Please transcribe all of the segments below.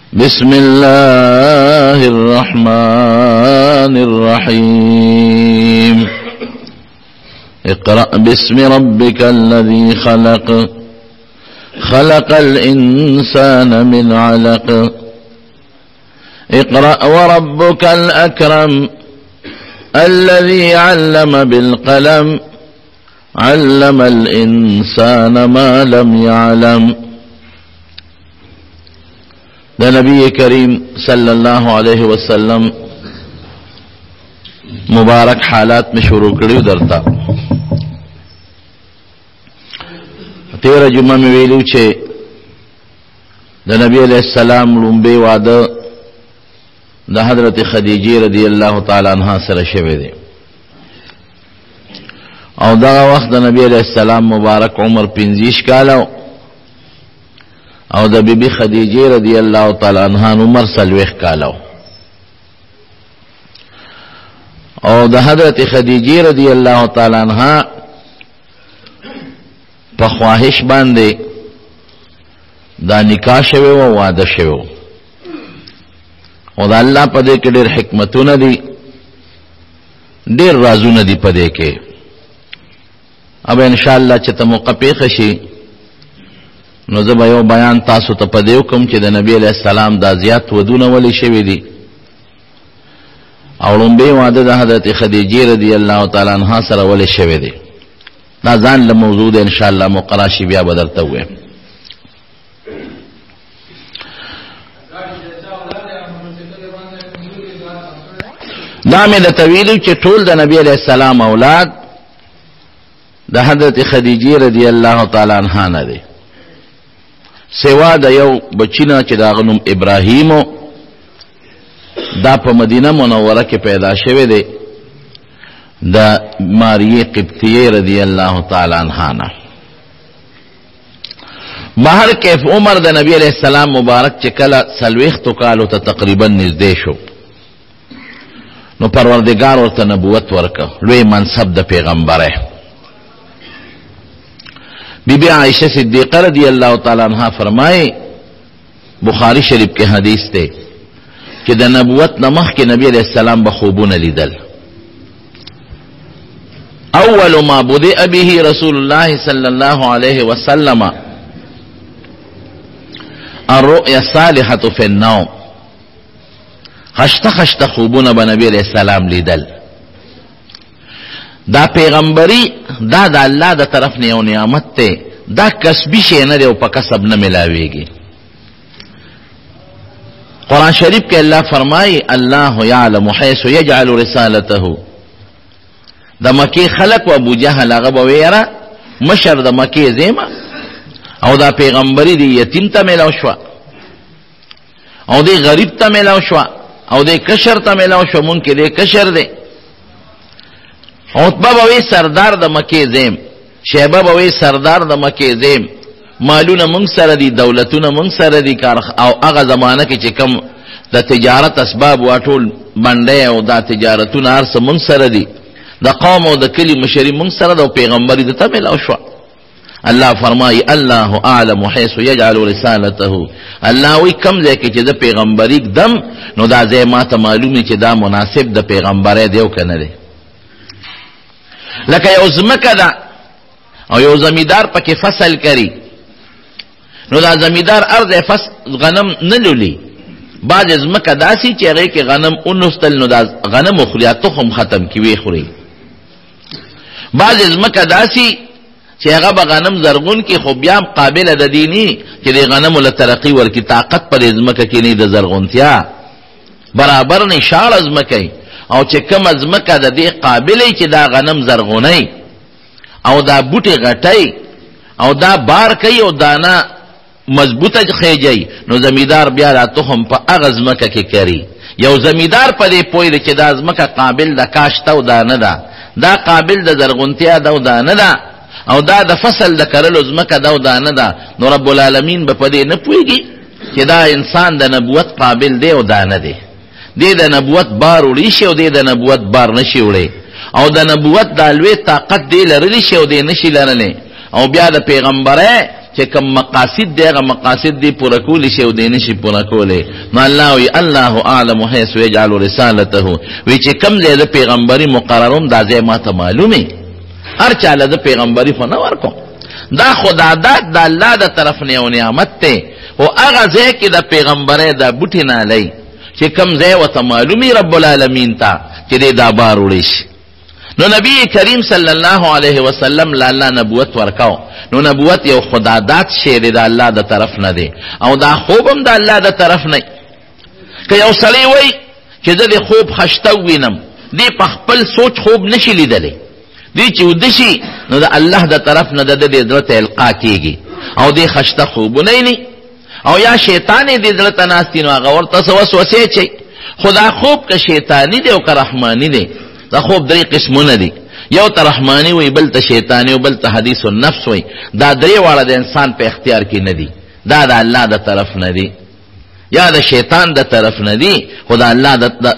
بسم الله الرحمن الرحيم اقرأ باسم ربك الذي خلق خلق الإنسان من علق اقرأ وربك الأكرم الذي علم بالقلم علم الإنسان ما لم يعلم. دا نبی کریم صلی اللہ علیہ وسلم مبارک حالات میں شروع کریو درتا. تیرہ جمعہ میں ویلو چھے دا نبی علیہ السلام لنبے وعدہ دا حضرت خدیجی رضی اللہ تعالی عنہ سر شوے دے او دا وقت دا نبی علیہ السلام مبارک عمر 25 کالاو او دا بی بی خدیجی رضی اللہ تعالی عنہ عمر 40 کالاو او دا حضرت خدیجی رضی اللہ تعالی عنہ پا خواہش باندے دا نکاح شوے و وعدہ شوے او دا اللہ پا دے کے دیر حکمتو ندی دیر رازو ندی پا دے کے. اب انشاءاللہ چتا موقع پیخشی نو زبا یو بیان تاسو تا پا دیو کم چی دا نبی علیہ السلام دا زیاد ودون ولی شوی دی او لنبی وعدہ دا حضرت خدیجی رضی اللہ تعالی عنہ سر ولی شوی دی. دا زان لموضوع دے انشاءاللہ مقراشی بیا بدرتا ہوئے. دا میں دا طویلو چی طول دا نبی علیہ السلام اولاد دا حضرت خدیجی رضی اللہ تعالی عنہ نا دے سوا دا یو بچینا چی دا غنم ابراہیمو دا پا مدینہ منورہ کے پیدا شوے دے دا ماریہ قبطیہ رضی اللہ تعالی عنہ نا. باہر کیف عمر دا نبی علیہ السلام مبارک چکلا سلویختو کالو تا تقریبا نزدے شو نو پروردگار ورطا نبوت ورکا لوی منصب دا پیغمبر ہے. بی بی عائشہ صدیقہ رضی اللہ تعالیٰ عنہ فرمائے بخاری شریف کے حدیث تے کہ دا نبوت نمخ کے نبی علیہ السلام بخوبون لیدل. اول ما بدئ به رسول اللہ صلی اللہ علیہ وسلم الرؤیا الصالحة فی النوم. خشتا خشتا خوبون بنبی علیہ السلام لیدل. دا پیغمبری دا دا اللہ دا طرف نیو نعمت تے دا کسبی شینا دے و پا کسب نملاوے گی. قرآن شریف کے اللہ فرمائی اللہ یعلم حیث یجعل رسالته. دا مکی خلق و ابو جہل اغب ویرا مشر دا مکی زیما او دا پیغمبری دی یتیم تا ملاو شوا او دی غریب تا ملاو شوا او دے کشر تا ملاو شو من کے دے کشر دے. عتبہ بوی سردار دا مکی زیم شیبہ بوی سردار دا مکی زیم مالون منگ سر دی دولتون منگ سر دی او اغا زمانہ کی چکم دا تجارت اسباب واٹول بندے او دا تجارتون عرص منگ سر دی دا قوم او دا کلی مشری منگ سر دا پیغمبری دا تا ملاو شوا. اللہ فرمائی اللہ اعلم حیث یجعل رسالته. اللہ وی کم دے کہ چی دا پیغمبری دم نو دا زی ما تا معلومی چی دا مناسب دا پیغمبری دیو کندے. لکہ یو زمکہ دا او یو زمیدار پا کی فصل کری نو دا زمیدار ارد فصل غنم نلولی. بعض زمکہ دا سی چی اگر که غنم انستل نو دا غنم اخریا تخم ختم کی وی خوری. بعض زمکہ دا سی چی اگر با غنم زرغون کی خوبیام قابل دا دینی چی دی غنم لترقی ورکی طاقت پر زمکہ کی نی دا زرغون تیا برابر نی شار ازمکی او چی کم ازمکہ دا دی قابلی چی دا غنم زرغونی او دا بوٹی غٹی او دا بار کئی او دانا مضبوط خیجی نو زمیدار بیا دا تخم پا اغزمکہ کی کری. یو زمیدار پا دی پوئی دی چی دا ازمکہ قابل دا کاشتا و دا ندا دا قابل دا زرغونتیا دا و دا ندا او دا دا فصل دا کرل ازمکہ دا و دا ندا نو رب العالمین با پا دی نپوئی گی چی دا انسان دا نبوت قابل دے و دا ندے. دے دا نبوت بار اوڑیشی و دے دا نبوت بار نشی اوڑے او دا نبوت دا لوی طاقت دے لرلیشی و دے نشی لرلے او بیا دا پیغمبر ہے چې کوم مقاصد دی هغه مقاصد دی پوره کولی شي او دی نشي پوره کولی. نو الله وی الله اعلم حيث يجعل رسالته، وی چې کوم ځای د پیغمبري مقرروم دا ځای ما ته معلومه، هر چاله د پیغمبري خو نه ورکوم، دا خدادات د الله د طرف نه یو نعمت ته. او هغه ځای کې د پیغمبره د بوټي نه لای چې کوم ځای وته معلومي رب العالمین ته چې دې دا بار وړي شي. نو نبی کریم صلی الله علیه وسلم لاله نبوت ورکاو. نو نبوت یو خدادات شی دی د الله د طرف نه دی او دا خوبم د الله د طرف نه. که یو سړی وای چې زه د خوب خشته وینم، دی په خپل سوچ خوب نشي لیدلی، دی چې ودشي نو د الله د طرف نه د دې زړه ته القا کیږي او دی خشته خوبونه نه. او یا شیطان دې زړه ته ناستین او هغه ورته وسوسه چي. خدا خوب که شیطانی دی او که رحمانی دی. دا خوب درې قسمونه دي، یو ته رحمانی وي، بل ته شیطانی او بل ته حدیث النفس وي. دا درې واړه د انسان په اختیار کې نه دي، دا د الله د طرف نه دي یا د شیطان د طرف نه دي. خدا الله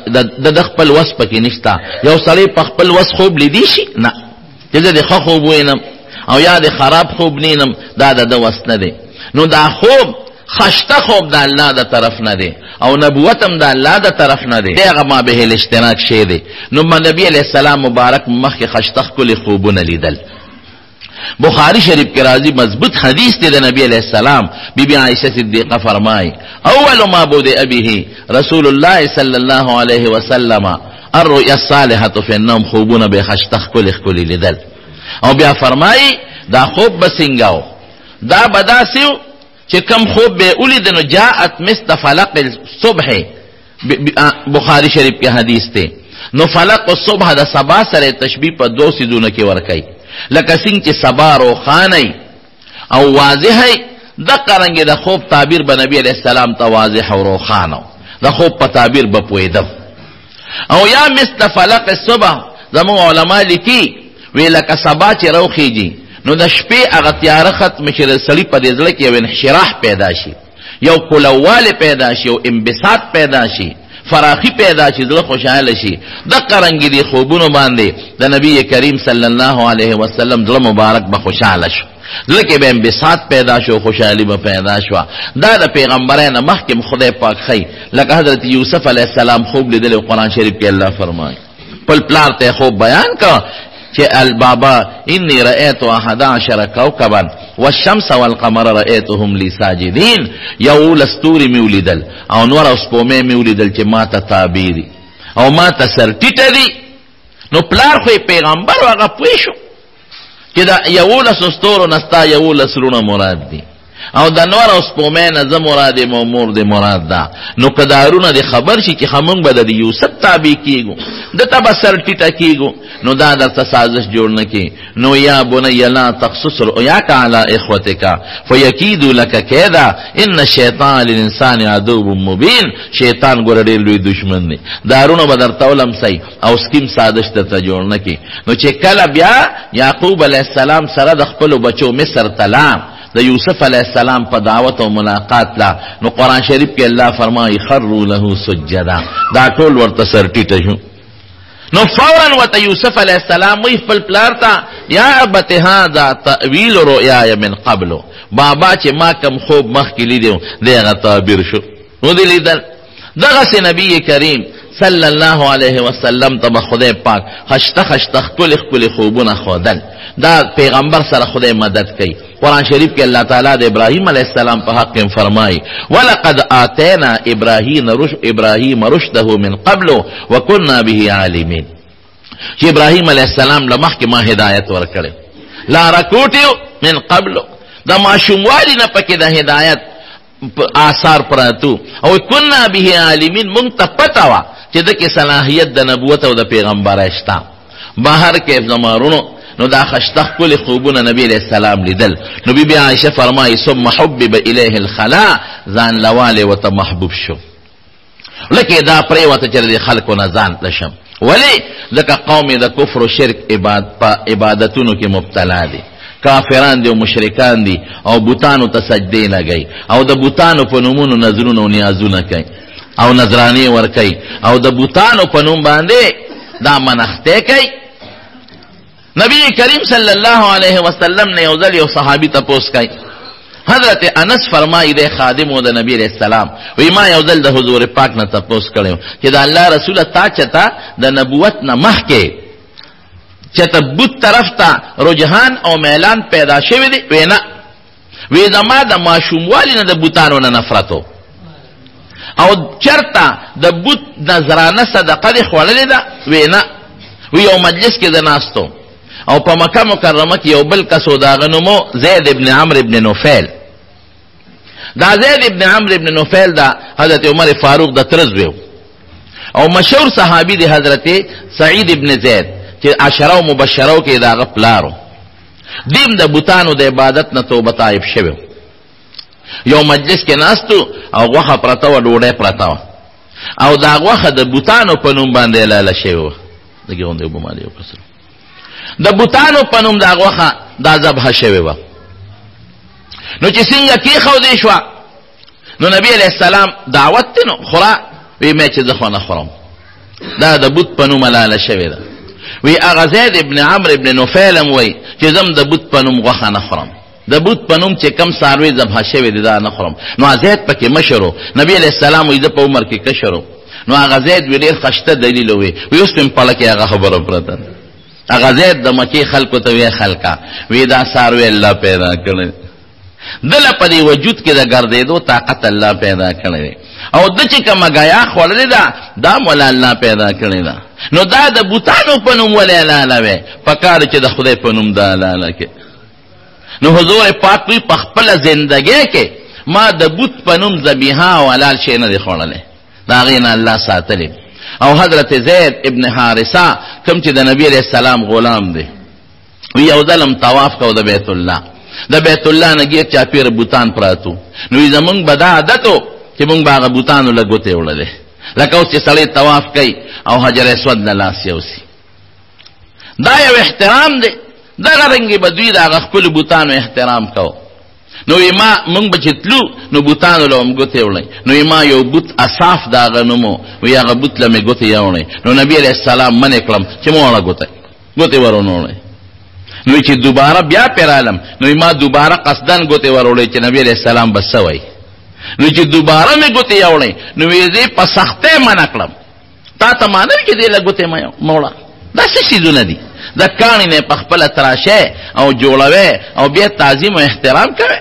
د خپل وس پکې نشتا. یو سړی په خپل وس خوب لیدي شي نه، چې د ښه خوب وینم او یا د خراب خوب نینم، دا د وس نه دی. نو دا خوب خشته خوب د الله د طرف نه دی او نبوتم د الله د طرف نه دی. هغه ما به الاشتراک شی دی. نو نبی علیہ السلام مبارک مخ خشته کلی خوبونه لیدل. بخاری شریف کې راځي مضبوط حدیث دی د نبی علیہ السلام. بی بی عائشہ صدیقہ فرمای اول ما بدأ به رسول الله صلی الله علیه وسلم الرؤیا الصالحه فی النوم، خوبونه به خشته کلی لیدل. او بیا فرمای دا خوب بسنګاو، دا بداسیو چې کم خوب به اولید نو جاءت مثل فلق الصبح. بخاری شریف کې حدیث ته نو فلق الصبح د سبا سره تشبیه په دو سيزونه کې ورکای، لکه څنګه چې سبا روخانه او واضحه د قرنګ د خوب تعبیر به نبی علیہ السلام ته واضح او روخانه د خوب په تعبیر به پویدم. او یا مثل فلق الصبح زمو علما لیکي وی لکه سبا چې روخیږي نو د شپې هغه تیاره ختم شي، د سړي په دې زړه کې یو انشراح پیدا شي، یو کولواله پیدا شي، یو انبساط پیدا شي، فراخی پیدا شي، زړه خوشاله شي. د قرنګ دي خوبونو باندې د نبی کریم صلی الله علیه وسلم زړه مبارک به خوشاله شو، زړه کې به انبساط پیدا شو، خوشحالي به پیدا شو. دا د پیغمبرانو مخکې خدای پاک خی، لکه حضرت یوسف علیه السلام خوب لیدل. قرآن شریف کې الله فرمایي خپل پلار ته خوب بیان کا کہ البابا انی رأیت 11 کوكبا والشمس والقمر رأیتهم لی ساجدین. یو لستوری میولیدل او نور او سپومه میولیدل چې ما ته تعبیری او ما ته سرټیټه دی. نو پلار خو پیغمبر هغه پوه شو چې دا یو لستورو نستا یو لسرونه مراد دی او د نور او سپومه نه مراد مور دی مراد دا. نو کدارونه دی خبر شي چې خمون به د یوسف تابع کیګو د تبا سرټیټه کیګو. نو دا درته سازش جوړ نکي. نو یا بني لا تقصص رؤياك على اخوتك فيكيدوا لك كيدا ان الشيطان للانسان عدو مبين. شیطان ګور ډېر لوی دشمن دی. دارونه بدر تولم سي او سکیم سازش ته جوړ نکي. نو چې کله بیا یعقوب علیہ السلام سره د خپل بچو مصر تلام د یوسف علیہ السلام په دعوت او ملاقات لا، نو قرآن شریف کې الله فرمایي خروا له سجدا، دا ټول ورته سرټیټه شو. نو فوراً وته یوسف علیہ السلام وی خپل پلار ته یا ابت هذا تأویل رؤیاي من قبل، بابا چې ما کم خوب مخکې لیدو دغه تعبیر شو. نو دی لیدل دغه نبی کریم صلی الله علیه وسلم ته خدای پاک خشته کل خوبونه خودل. دا پیغمبر سره خدای مدد کوي. قرآن شریف کې الله تعالی د ابراهیم علیہ السلام په حق کې فرمایي ولقد آتینا ابراهیم رشده من قبل وكنا به عالمین. چې ابراهیم علیہ السلام لمخ کې ما هدایت ورکړې لا رکوټیو من قبل، دا ماشوموالی نه پکې د هدایت آثار پراتو او كنا به عالمین. مونږ ته پته وه چې دغه صلاحیت د نبوت او د پیغمبر شته. بهر کې زمارونو نو دا خشتخ کل خوبونه نبی علیہ السلام لیدل. نو بی بی عائشہ فرمائی ثم حبب الیه الخلاء، ځان لواله وته محبوب شو. لکه دا پرې وته چې خلکو نه ځان لشم. ولی ځکه قوم د کفر او شرک عبادتونو کې مبتلا دي، کافران دي او مشرکان دي او بوتانو ته سجدې لګي او د بوتانو په نومونو نظرونه او نیازونه کوي او نظرانی ور کوي او د بوتانو په نوم باندې دا منخته کوي. نبی کریم صلی الله علیه وسلم نے یو ځل یو صحابي ته پوښتنه کوي حضرت انس فرمایي د خادم د نبی علیہ السلام وی ما یو ځل د حضور پاک نه تپوس کړو چې د الله رسول تا چتا د نبوت نه مخکې چته بت طرف ته رجحان او میلان پیدا شوی دی وینا وی زما د ماشوموالی نه د بوتانو نه نفرتو او چرته د بت نظرانه صدقه دی خوړلې ده وینا وی یو مجلس کې د ناستو او په مکه مکرمه کې یو بل کسو داغه نومو زید ابن عمرو ابن نوفل دا زید ابن عمرو ابن نوفل دا حضرت عمر فاروق د ترز ویو او مشهور صحابي دی حضرت سعید ابن زید چې عشره مبشره کې داغه پلارو دیم د بوتانو د عبادت نه توبه طائب شوی یو مجلس کې ناستو او غوخه پرته و ډوډۍ پرته و او دا غوخه د بوتانو په نوم باندې لاله شوی و دغه غونډه په مالي او کسر د بوتانو په نوم دا غوخه دا ذبح شوی و نو چې څنګه کې خو دې شو نو نبی علیہ السلام دعوت نو خورا وی مې چې ځخونه خورم دا د بوت په نوم لاله شوی ده وی اغه زید ابن عمرو ابن نوفل وی چې زم د بوت په نوم غوخه نه خورم د بوت په نوم چې کم ساروي ذبح شوی دی دا نه خورم نو زید پکې مشرو نبی علیہ السلام وی د په عمر کې کشرو نو هغه زید وی ډیر خشته دلیل وی اوس په پاله کې هغه خبره پرته هغه زید د مکی خلکو ته وی خلکا وی دا ساروي الله پیدا کړی دل په دې وجود کې د ګرځېدو طاقت الله پیدا کړی او د چې کومه غیا خولل دا مولا الله پیدا کړی دا نو دا د بوتانو په نوم ولې لاله وی پکار چې د خدای په نوم دا لاله کې نو حضور پاک وی په خپل ژوندۍ کې ما د بوت په نوم ذبیحه او حلال شی نه دی خوړلې دا غینا الله ساتلی او حضرت زید ابن حارثه کوم چې د نبی علیہ السلام غلام دی وی یو ظلم طواف کو د بیت الله د بیت الله نګي چا پیر بوتان پراتو نو زمونږ بدا عادتو چې مونږ باغ بوتانو لګوته وړلې لکه اوس چې سړی طواف کوي او حجر اسود نه لاس یوسي دا یو احترام دی دا رنګي بدوی دا خپل بوتانو احترام کو نو ما مونږ بچتلو نو بوتانو لوم ګوته وړلې نو ما یو بوت اصاف دا غنمو وی هغه بوت لمه ګوته یوړې نو نبی علیہ السلام من کلم چې مو وړه ګوته ورونوړې نو چې دوباره بیا پیرالم نو ما دوباره قصدن ګوته ورولې چې نبی علیہ السلام بس وای نو چې دوباره مې ګوته یوړې نو یې په سخته منع کړم تا ته مانه کې دې لګوته ما مولا دا څه شیزونه دي دا کانی نه په خپل تراشه او جوړوي او بیا تعظیم او احترام کوي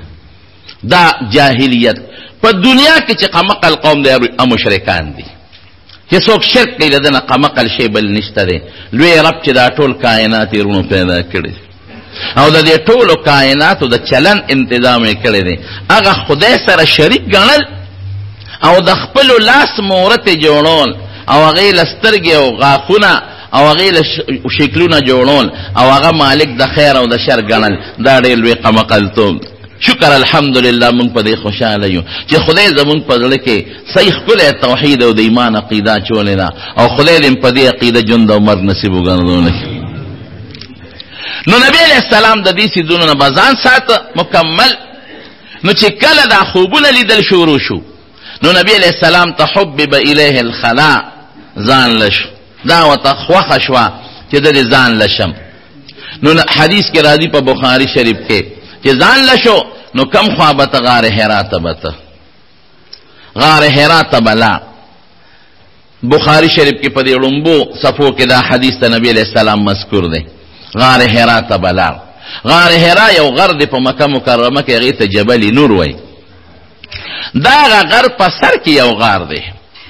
دا جاهلیت په دنیا کې چې قمقل قوم دي او مشرکان دي چې څوک شرک کوي دنه قمقل شی بل نشته دی لوی رب چې دا ټول کائنات ورونو پیدا کړی او د دې ټولو کائناتو د چلن تنظیم یې کړی دی هغه خدای سره شریک ګڼل او د خپل لاس مورته جوړول او هغه لسترګي او غاخونه او هغه شکلونه جوړول او هغه مالک د خیر او د شر ګڼل دا ډېر لوی قمقلتوب شکر الحمدلله مونږ په دې خوشاله یو چې خدای زمونږ په زړه کې صحیح کله توحید او د ایمان عقیده چولې ده او خدای دې په دې عقیده ژوند او مرګ نصیب وګرځول نو نبی علیہ السلام د دې سيزونو نه بازان سات مکمل نو چې کله دا خوبونه لیدل شروع شو نو نبی علیہ السلام تحبب الیه الخلاء ځان لش دا وتخوخ شوا چې د ځان لشم نو حدیث کې راځي په بخاری شریف کې چې ځان لشو نو کم خوابت غار حرا تبت غار حرا تبلا بخاری شریف کې په دې لومبو صفو کې دا حدیث د نبی علیہ السلام مذکور دی غار حرا تبلا غار حرا یو غر دی په مکه مکرمه کې هغه ته جبل نور وای دا غر په سر کې یو غار دی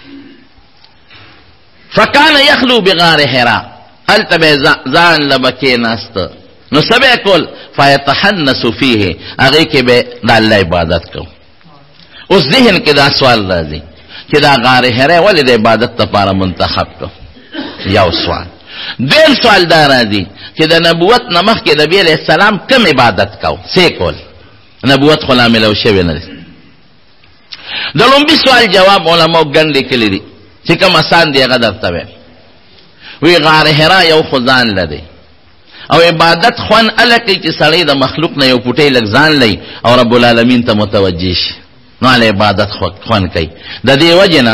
فکان یخلو بغار حرا التبه ځان لبکې ناست نو سبع کول فیتحنس فیه هغه کې به د الله عبادت کو اوس ذهن کې دا سوال راځي چې دا غار حرا ولې د عبادت لپاره منتخب کو یو سوال دیم سوال دا راځي چې د نبوت نمخ کې نبی علیہ السلام کم عبادت کو څه کول نبوت خلا ملو شوی نه د لومبي سوال جواب علماء ګڼ لیکلي دي چې کوم آسان دی هغه درته وی غار حرا یو خدان لدی او عبادت خوان الکی چې سړی د مخلوق نه یو پټی لګ ځان لای او رب العالمین ته متوجه شي نو له عبادت خوان کوي د دې وجنه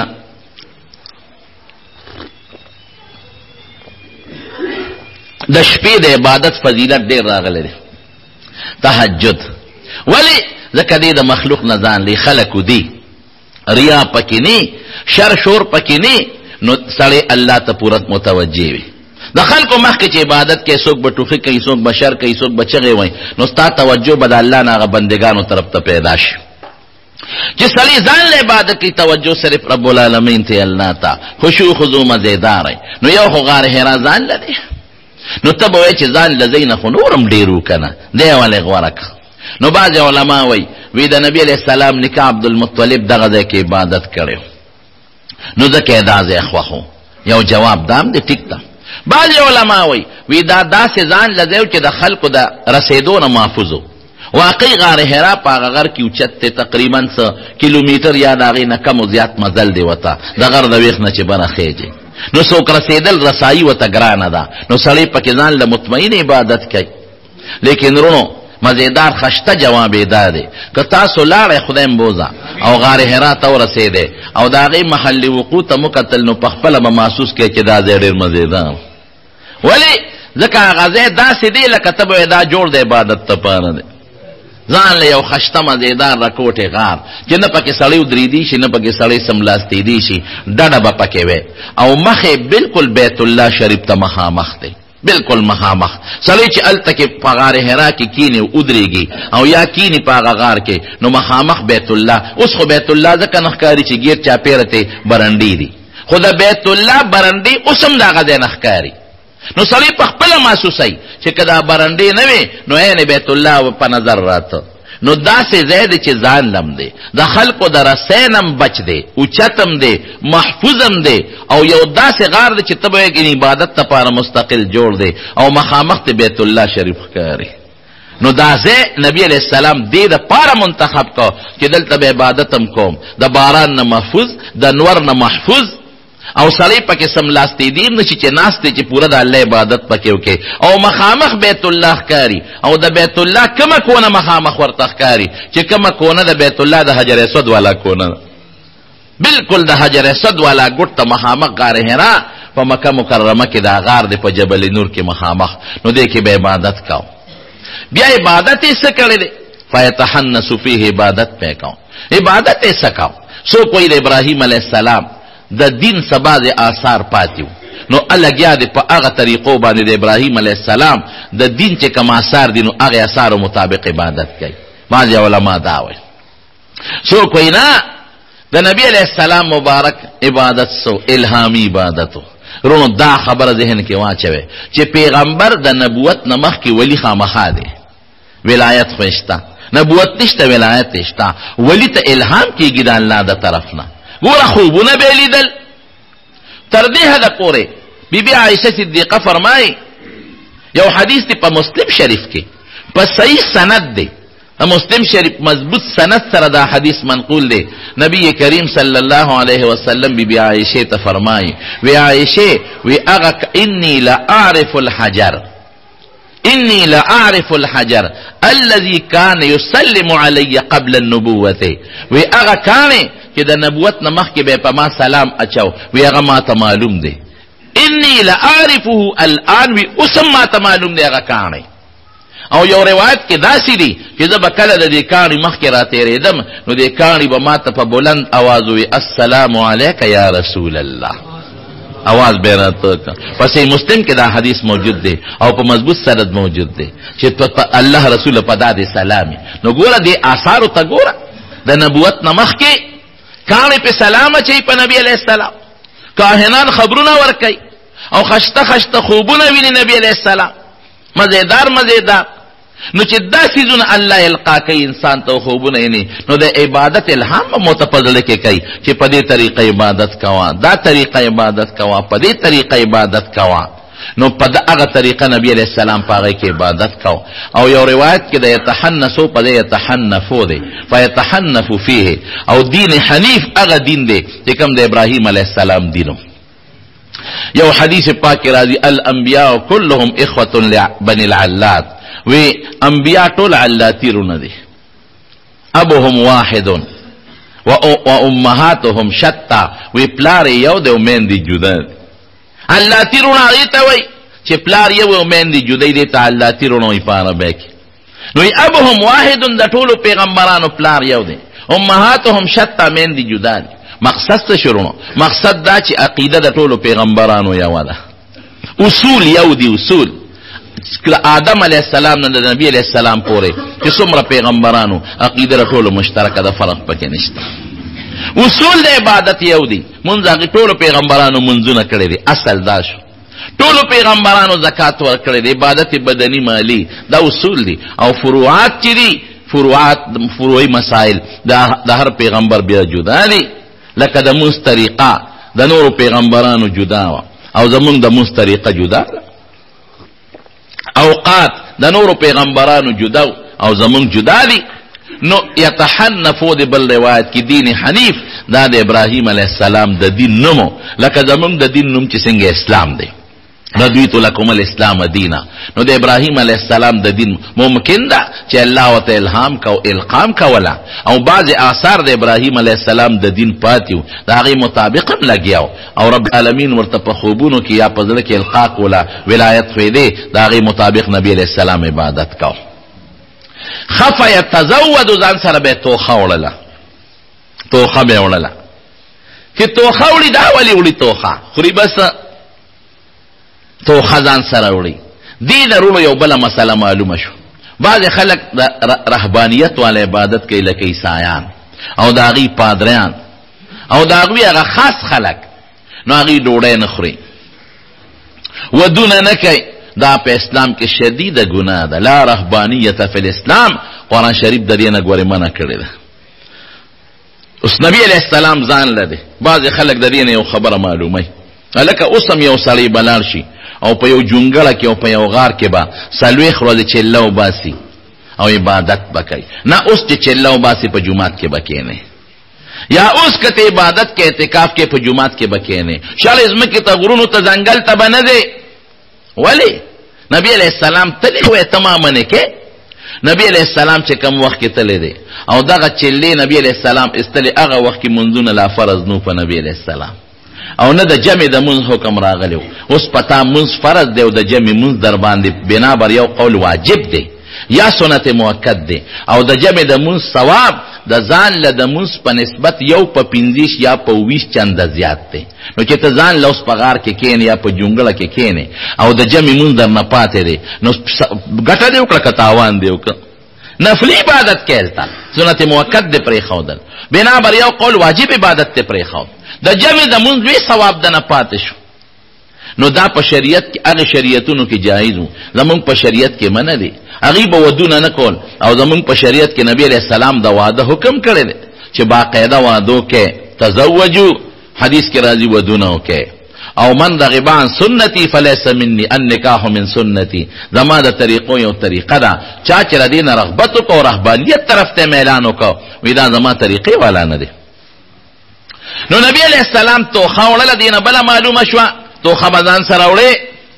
د شپې د عبادت فضیلت ډیر راغلی دی تهجد ولی ځکه دې د مخلوق نه ځان لې خلقو دی ریا پکې نه شر شور پکې نه نو سړی الله ته پورا متوجه وي د خلکو مخکې چې عبادت کې څوک به ټوخي کوي څوک به شر کوي څوک به چغې وایي نو ستا توجه به د الله نه هغه بندګانو طرف ته پیدا شي چې سړی ځان له عبادت کی توجه صرف رب العالمین ته الله ته خشوع خضوع مزیدار نو یو خو غار حرا ځان لري نو ته به وایې چې ځان لزی نه خو نورم ډېرو که نه دی ولې غوره که نو بعض علما وی د نبی علیہ السلام نکاح عبدالمطلب دغه ځای کې عبادت کړی نو ځکه یې دا ځای خوښو یو جواب دام دی ټیک ده بعض علما وی دا داسې ځان لځی چې د خلکو د رسېدو نه محفوظ و واقعي غار حرا په هغه غر کې اوچت دی تقریبا څه کیلومیټر یا د هغې نه کم و زیات مزل دی ورته د غر د ویښ نه چې بره خیجي نو څوک رسېدل رسایي ورته ګرانه ده نو سړی پکې ځان له مطمئن عبادت کوي لیکن رونو مزیدار خشته جواب دا دی که تاسو لاړئ خدایم بوزه او غار حرا ته ورسېدی او د هغې محل وقوع ته مکتل نو پخپله به محسوس کوي چې دا ځای ډېر مزیدار ولې ځکه هغه ځای داسې دی لکه ته به دا جوړ د عبادت دپاره دی ځان له یو خشته مزیدار رکوټې غار چې نه پکې سړی ودرېدی شي نه پکې سړی سملاستېدی شي ډډه به پکې وی او مخې بالکل بیت الله شریف ته مخامخ دی بالکل مخامخ سړی چې هلته کې په غار حرا کې کینې ودرېږي او یا کینې په هغه غار کې نو مخامخ بیت الله اوس خو بیت الله ځکه نه ښکاري چې ګیر چاپېره ته برنډې دي خو د بیت الله برنډې اوس هم د هغه ځای نه ښکاري نو سړی په خپله محسوسوي چې که دا برنډې نه وي نو عین بیت الله په نظر راته نو داسې ځای دی چې ځان لم دی د خلکو د رسینم بچ دی اوچتم دی محفوظم دی او یو داسې غار دی چې ته به یې عبادت دپاره مستقل جوړ دی او مخامخ د بیت الله شریف ښکاري نو دا ځای نبی علیہ السلام دې دپاره منتخب کو چې دلته به عبادت هم کوم د باران نه محفوظ د نور نه محفوظ او سړی پکې سملاستېدی نشي چې ناست دی چې پوره د الله عبادت پکې وکړي او مخامخ بیت الله ښکاري او د بیت الله کومه کونه مخامخ ورته ښکاري چې کومه کونه د بیت الله د حجر اسود والا کونه بالکل د حجر اسود والا ګوټ ته مخامخ غار حرا په مکه مکرمه کې دا غار دی په جبل نور کې مخامخ نو دې کې به عبادت کوو بیا عبادت یې څه کړی دی فیتحنس فیه عبادت پې کوو عبادت یې څه کوو څوک وایي د ابراهیم علیه السلام د دین سبا د آثار پاتیو نو الګیا دی په هغه طریقو باندې د ابراهیم علیه السلام د دین چې کوم آثار دي نو هغې آثارو مطابق عبادت کوي بعضې علما دا وایي څوک وایي نه د نبی علیه السلام مبارک عبادت سو الهامي عبادتو رونو دا خبره ذهن کې واچوي چې پیغمبر د نبوت نه مخکې ولی خامخا دی ولایت خو شته نبوت نشته ولایت شته ولی ته الهام کېږي د الله د طرف نه ګوره خوبونه به لیدل تر دې حده پورې بیبي عایشه صدیقه فرمایي یو حدیث دی په مسلم شریف کې په صحیح سند دی مسلم شریف مضبوط سند سره دا حدیث منقول دی نبی کریم صلی الله علیه وسلم بیبي عایشه ته فرمایي وی عایشه وی اغه انی لاعرف الحجر إني لأعرف الحجر الذي كان يسلم علي قبل النبوة وی اغا کانی چې د نبوت نه مخکې به په ما سلام اچاو وی هغه ما ته معلوم دی انی لاعرفه الان وی اوسم ما ته معلوم دی هغه کانی او یو روایت کې داسې دی چې زه به کله د دې کاڼي مخکې راتېرېدم نو دې کاڼي به ما ته په بلند اواز ووي السلام علیک یا رسول الله आवाज به راته په صحیح مسلم کې دا حدیث موجود دی او په مضبوط سند موجود دی چې الله رسول په دادې سلامي نو ګوره دې آثارو ته ګوره د نبوت نه مخکې کاڼي په سلام اچوي په نبي علیه السلام کاهنان خبرونه ورکوي او خشته خشته خوبونه ویني نبي علیه السلام مزیدار مزیدار نو چې دا سیزونه الله القا کوي انسان ته خوبونه یې نو د عبادت الهام متفضل کې کوي چې په دې طریقه عبادت کوا دا طریقه عبادت کوا په دې طریقه عبادت کوا نو په هغه طریقه نبی علیہ السلام په هغه کې عبادت کو او یو روایت کې د یتحنسو په دې یتحنفو دی فیتحنف فیه او دین حنیف هغه دین دی چې کوم د ابراهیم علیہ السلام دینو یو حدیث پاک راځي الانبیاء كلهم اخوه لبني العلات وی انبیاء ټول علاتیرونه دي ابوهم واحد و امهاتهم شتا وی پلار یو د میندې جدا علاتیرونه هغې ته وی چې پلار یو او میندې جدا دي ته علاتیرونه وی په عربی کې نو ابهم واحد د ټولو پیغمبرانو پلار یو دی امهاتهم شتا من دی جدا دی مقصد څه شروع مقصد دا چې عقیده د ټولو پیغمبرانو یو ده اصول یو دی اصول آدم علیہ السلام نه د نبی علیہ السلام پورې چې څومره پیغمبرانو عقیده د ټولو مشترکه ده فرق پکې نشته اصول د عبادت یو دی مونږ هغه ټولو پیغمبرانو منځونه کړی دي اصل دا شو ټولو پیغمبرانو زکات ورکړي دي عبادت بدني مالی دا اصول دي او فروعات چې دي فروعي مسائل د هر پیغمبر بیا جدا دي لکه د موږ طریقه د نورو پیغمبرانو جدا او زمونږ د موږ طریقه جدا اوقات د نورو پیغمبرانو جدا او زمونږ جدا دي نو یتحنفو د بل روایت کی دین حنیف دا د ابراهیم علیہ السلام د دین نومو لکه زمونږ د دین نوم چې څنګه اسلام دی رضیت لکم الاسلام دینا نو د ابراهیم علیہ السلام د دین ممکن ده چې الله وته الهام کو القام کولا او بعض آثار د ابراهیم علیہ السلام د دین پاتیو دا غي مطابق هم لګیاو او رب العالمین ورته په خوبونو کې یا په ځل کې القا کولا ولایت فیده دا غي مطابق نبی علیہ السلام عبادت کو خفا یتزود ځان سره به توخه وړله توخه به وړله چې توخه وړي دا ولی وړي توخه خوري بس تو خزان سره وړي دې درونو یو بل مسله معلومه شو بعض خلک رهبانیت وال عبادت کوي لکه عیسایان او داغي پادریان او داغوی هغه خاص خلک نو هغه ډوډۍ نه خوري ودونه نه کوي دا په اسلام کې شدیده ګناه ده لا رهبانیت فی الاسلام قرآن شریف د دې نه ګورې منع کړی ده اوس نبی علیہ السلام ځان لده بعض خلک د دې نه یو خبره معلومه لکه اوسم یو سړی بلار شي او په یو جونګړه کې او په یو غار کې به سلويخ ورځې چلو باسي او عبادت وکړي نه اوس چې چلو باسي په جمعات کې بکینه یا اوس کته عبادت کې اعتکاف کې په جمعات کې بکینه شال ازمه کې ته غرونو ته ځنګل ته بنه دي ولی نبی علیہ السلام تلی وې تمامه نه کې نبی علیہ السلام چې کوم وخت کې تللی دی او دغه چلې نبی علیہ السلام استلی هغه وخت کې منځونه لا فرض نو په نبی علیہ السلام او نه د جمع د منځ حکم راغلی اوس پتا منځ فرض دی او د جمع منځ در باندې بنا بر یو قول واجب دی یا سنت مؤکد دی او د جمع د منځ ثواب د ځان له د منځ په نسبت یو په 15 یا په 20 چنده زیات دی نو چې ته ځان له اوس په غار کې کېنې یا په جونګړه کې کېنې او د جمع منځ در نه پاتې دی نو ګټه دی وکړه که تاوان دی وکړه نفلی عبادت کېلتا سنت مؤکد دی پرېښودل بنا بر یو قول واجب عبادت دی پرېښود د جمع د منځ وی ثواب د نه پاتې شو نو دا په شریعت کې هغه شریعتونو کې جایز وو زمونږ په شریعت کې منع دي هغې به ودونه نه کول او زمونږ په شریعت کې نبی علیہ السلام د واده حکم کړی دی چې باقاعده وادو کې تزوجو حدیث کې راځي ودونه وکړي او من رغب عن سنتي فليس مني النکاح من سنتي زما د طریقو یو طریقه ده چا چې د دې نه رغبت وکړو او رهبانیت طرف ته میلان وکړو وایي دا زما طریقې والا نه دی نو نبی علیہ السلام توخه وړله دینه بله معلومه شوه توخه به ځان سره وړې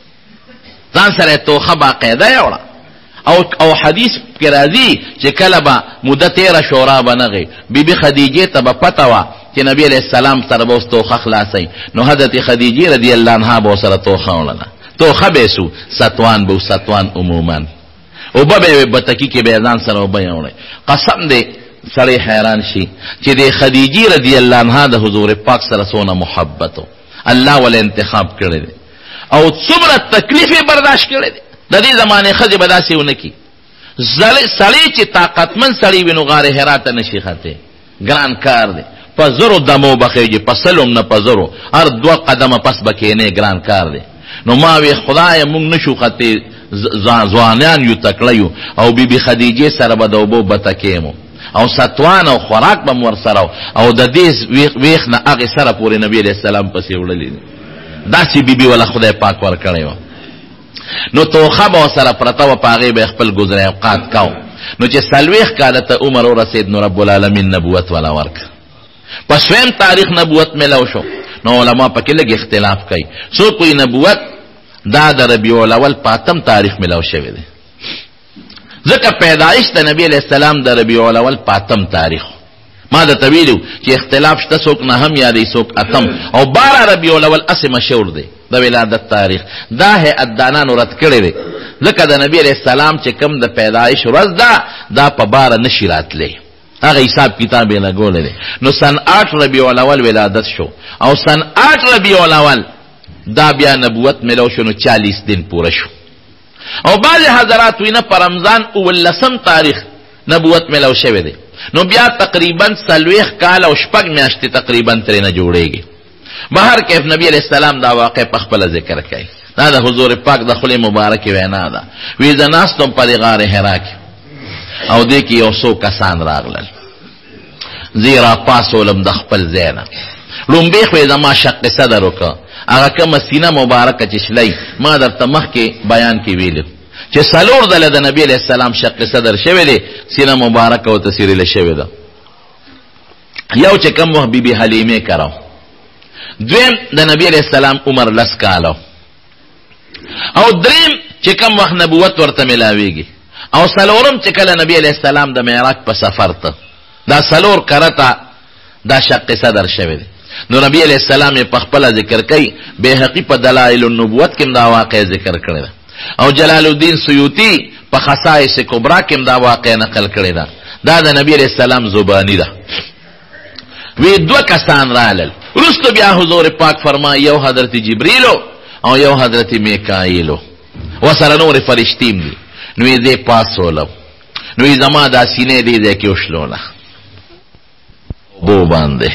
ځان سره توخه باقاعده یې وړه او حدیث کې راځي چې کله به موده تیره شورا به نغی بیبي خدیجې ته به پته وه چې نبی علیہ السلام سره به اوس توخه خلاصوي نو حضرت خدیجې رضی الله عنها به ورسره توخه وړله توخه به سو ستوان به ستوان عموما اوبه به یې بتکي کې به ځان سره اوبه یې وړی قسم دی سړی حیران شي چې د خدیجې رضی الله عنها د حضور پاک سره څونه محبت الله ول انتخاب کړی دی او څومره تکلیف برداشت کړی دی د دې زمانه ښځې به داسې ونه کړي سړی چې طاقتمن سړی وي نو غار حرا ته نشي خته ګران کار دی په زرو دمو بخیږي په سلم نه په زرو هر 2 قدمه پس بکینه ګران کار دی نو ما وی خدای مونږ نشو خته ځوانان یو تکړیو او بیبي خدیجه سره به دوبو بتکیمو او ستوان او خوراک به مور سره او د دې ویخ نه هغه سره پورې نبی علیہ السلام پسې وړلې داسې بیبي ولا خدای پاک ور کړی و نو توخه به سره پرته و پاغه به خپل گذر اوقات کاو نو چې سلويخ کاله ته عمر او رسید نو رب العالمین نبوت ولا ورک پس ویم تاریخ نبوت ملو شو نو علماء پکې لږ اختلاف کوي سو کوئی نبوت دا د ربیع الاول پاتم تاریخ ملو شوی دی ځکه پیدایش د نبی علیہ السلام د ربیع الاول پاتم تاریخ ما د طویلو چې اختلاف شته څوک نهم یادی څوک اتم او 12 ربیع الاول اسه مشهور دی د ولادت تاریخ دا هيئت دانانو رد کړی دی ځکه د نبی علیہ السلام چې کوم د پیدایش ورځ دا په 12 نشی راتلی هغه حساب کتاب یې لګولې دی نو سن 8 ربیع الاول ولادت شو او سن 8 ربیع الاول دا بیا نبوت ملو شو نو 40 دن پوره شو او بعض حضرات وینه پر رمضان اولسم تاریخ نبوت ملو شوی دی نو بیا تقریبا 40 کال او شپږ میاشتې تقریبا ترې نه جوړیږي بهر کیف نبی علیہ السلام دا واقع په خپل ذکر کوي دا د حضور پاک د خلی مبارک وینا ده وی زناستم په غار حرا کې او دې کې یو څو کسان راغلل زیرا پاسولم د خپل زینا لومبه خو زما شق صدر وکړه هغه کوم سینه مبارکه چې شلای ما درته مخکې بیان کې ویل چې سلور دله د نبی علیہ السلام شق صدر شوی دی سینه مبارکه او تسیر له شوی ده یو چې کوم وخت بیبي حلیمه کراو دویم د نبی علیہ السلام عمر لس کالو او دریم چې کوم وخت نبوت ورته ملاویږي او سلورم چې کله نبی علیہ السلام د معراج په سفر ته دا سلور کرتا دا شق صدر شوی دی نو نبی علیہ السلام په خپل ذکر کوي بهقی په دلائل النبوت کې دا واقع ذکر کړی ده او جلال الدین سیوطی په خصائص کبرا کې دا واقع نقل کړی ده دا د نبی علیہ السلام زبانی ده وی دو کسان رالل رستو بیا حضور پاک فرمای یو حضرت جبریل او یو حضرت میکائیل وسره نور فرشتیم دي نو دې پاسولو نو زما دا سینې دې کې وشلوله بو باندې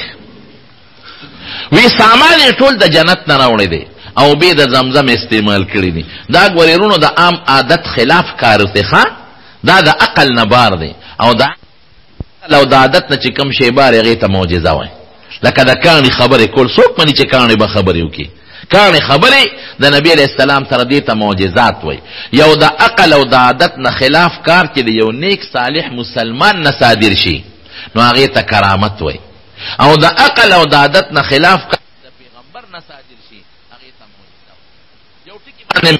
وی سامان ټول د جنت نه راوړی دی او به د زمزم استعمال کړی دي دا ګورېرونو د عام عادت خلاف کار ته ښه دا د عقل نه بار دی او دا لو د عادت نه چې کوم شی بار هغه ته معجزه وای لکه د کانی خبره کول څوک مني چې کانی به خبرې وکي کانی خبره د نبی علیہ السلام تر دې ته معجزات وای یو د عقل او د عادت نه خلاف کار چې یو نیک صالح مسلمان نه صادر شي نو هغه ته کرامت وای او د عقل او د عادت نه خلاف کار د پیغمبر نه صادر شي هغه ته معجزه یو ټکی باندې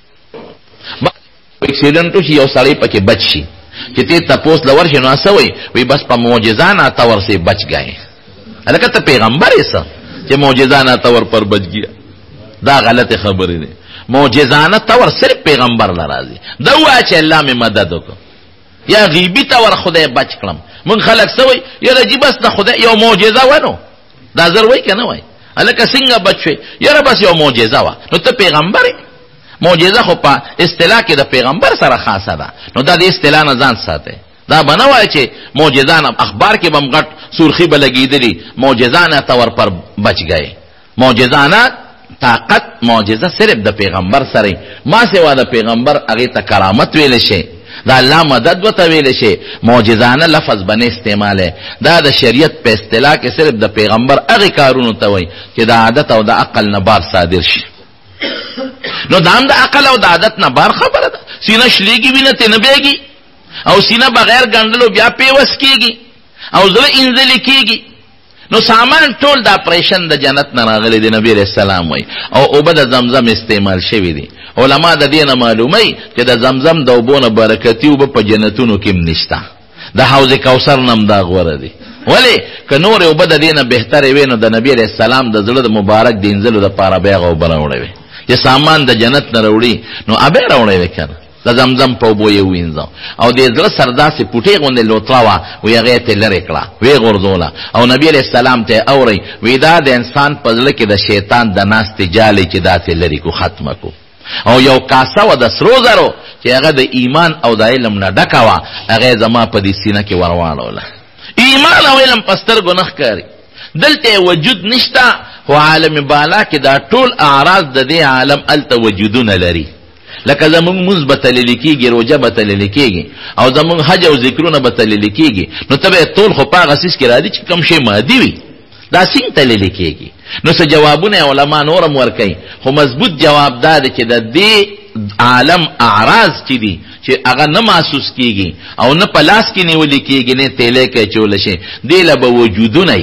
اکسیډنټ شي یو سړی پکې بچ شي چې ته تاسو لور شي نو اسوي وي بس په معجزانه تور سے بچ گئے الکه ته پیغمبر ایسا چې معجزانه تور پر بچ گیا دا غلط خبره ده معجزانه تور صرف پیغمبر ناراضي دا وای چې الله می مدد وکړه یا غیبی تور خدای بچ کړم من خلق سوی یره جی بس د خدای یو معجزه ونه دا زر وای کنه وای الکه څنګه بچوي یره بس یو معجزه وا نو ته پیغمبر معجزه خو په اصطلاح کې د پیغمبر سره خاصه ده نو دا د اصطلاح نه ځان ساته دا بنوای چې معجزان اخبار کې بم غټ سرخی بلګیدلی معجزانه تور پر بچ گئے معجزانه طاقت معجزه صرف د پیغمبر سره ما سوا د پیغمبر هغه ته کرامت ویل شي دا الله مدد وته ویل شي معجزانه لفظ بنه استعماله دا د شریعت په اصطلاح کې صرف د پیغمبر هغه کارونه ته وای چې د عادت او د عقل نه بار صادر شي نو دام د عقل او د عادت نه بار خبره ده سینه شلیږي وینه ته نه بیږي او سینه بغیر ګندلو بیا پیوس کیږي او زړه انځل کیږي نو سامان ټول د اپریشن د جنت نه راغلي دی نبی رسول الله وای او اوبه د زمزم استعمال شوی دي علما د دینه معلومي چې د زمزم د وبونه برکتی او په جنتونو کې نشتا د حوض کوثر نم دا غوړه دي ولی که نور اوبه د دینه بهتره وینو د نبی رسول السلام د زړه د مبارک دینځلو د پاره بیغه وبنوړي چې سامان د جنت نه وروړي نو ابه راوړي وکړه د زمزم په بو یو وینځو او د زړه سردا سي پټي غوندې لوتراوا وی هغه ته لری کړه وی غردوله او نبی عليه السلام ته اوري وی دا د انسان په ځل کې د شیطان د ناس تجالي چې داسې لری کو ختمه کو او یو کاسه و د سرو زرو چې هغه د ایمان او د علم نه ډکاوه هغه زما په دې سینه کې ورواړوله ایمان او علم پستر ګنخ کوي دلته وجود نشتا خو عالم بالا کې دا ټول اعراض د دې عالم الته وجودونه لري لکه زمون مثبت لیکيږي روزه بتل لیکيږي او زمون حج او ذکرونه بتل لیکيږي نو تبه ټول خو پاغه سیس کې راځي چې کوم شی مادي وي دا څنګه تل لیکيږي نو څه جوابونه علما نورم ورکي خو مضبوط جواب دا چې د دې عالم اعراض چې دي چې هغه نه محسوس کیږي او نه پلاس کې نیول کیږي نه تله کې چول شي دی له وجودونه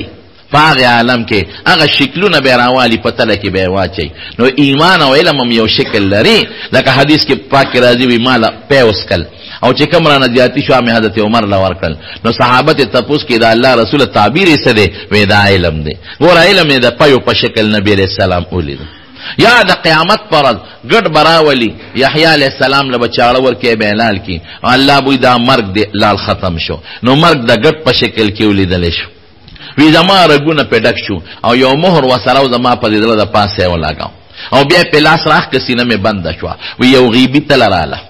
پاغ عالم کې هغه شکلونه به راوالي په تله کې به واچي. نو ایمان او علم هم یو شکل لري، لکه حدیث کې پاک راځي وي مال پیوسکل او چې کوم رانه زیاتی شو مې حضرت عمر لا ورکل. نو صحابه ته تپوس کې دا الله رسول تعبیر یې څه دی؟ وې دا علم دی. ګور علم یې د پيو په شکل نبی عليه السلام ولید. یا د قیامت پرد ګډ براولی یحیی علیہ السلام له بچاړه ورکې به اعلان کی الله بوی دا مرګ دی لال ختم شو. نو مرګ د ګډ په شکل کې ولیدل شو. وی زما رګونه پډک شو او یو مهر وسره زما په دې د پاسه ولاګاو او بیا په لاس راخ کسینه مې بند شو. وی یو غیبی تلراله.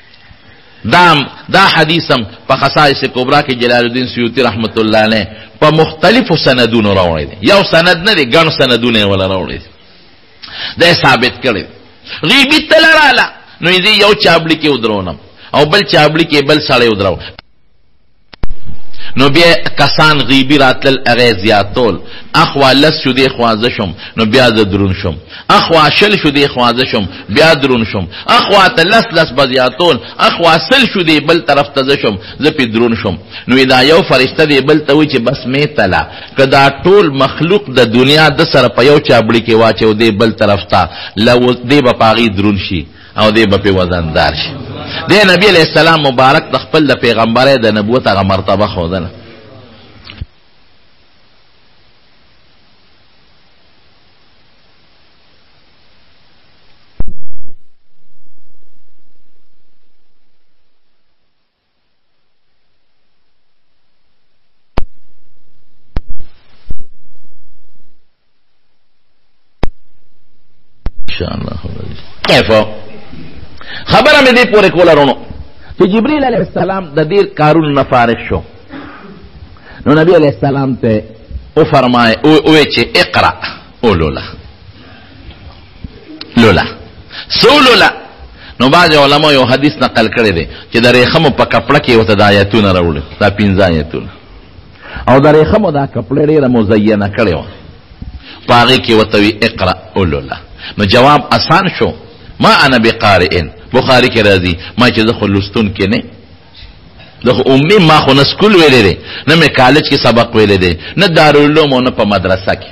دا حدیثم په خصائص کبرا کې جلال الدین سیوطی رحمت الله علیه په مختلفو سندونو راوړی دی. یو سند نه دی، ګڼ سندونه ولا راوړی دی. دا ثابت کړی غیبی تلراله. نو دې یو چابلی کې ودرونم او بل چابلی کې بل سړی ودرو. نو بیا کسان غیبی راتل اغه زیاتول. اخوا لس شو دی خوازه شم نو بیا د درون شم. اخوا شل شو دی خوازه شم بیا درون شم. اخوا لس بزیاتول. اخوا سل شو دی بل طرف ته شم زپی درون شم. نو دا یو فرشته دی بل ته وی چې بس می تلا کدا ټول مخلوق د دنیا د سره په یو چابړي کې واچو دی بل طرف ته لو دی په پاغي درون شي او دی په وزندار شي. د نبی علیہ السلام مبارک د خپل د پیغمبري د نبوت هغه مرتبه خودنه. انشاءالله کیفو خبره مې دې پورې کوله رونو چې جبريل علیہ السلام د دې کارونو نه فارغ شو. نو نبی علیہ السلام ته او فرمای او چې اقرا او لولا سولولا. نو بعض علماء یو حدیث نقل کړی دی چې د ریخمو په کپړه کې وته د آیتونه راوړل، دا 15 آیتونه، او د ریخمو دا کپړه ډیره مزینه کړې و، پاغې کې وته وی اقرا او لولا. نو جواب آسان شو، ما انا بقارئ. بخاری کې راځي ما چې د خلوستون کې نه د امي ما خو نسکول ویلې دي، نه مې کالج کې سبق ویلې دي، نه دارالعلوم او نه په مدرسه کې.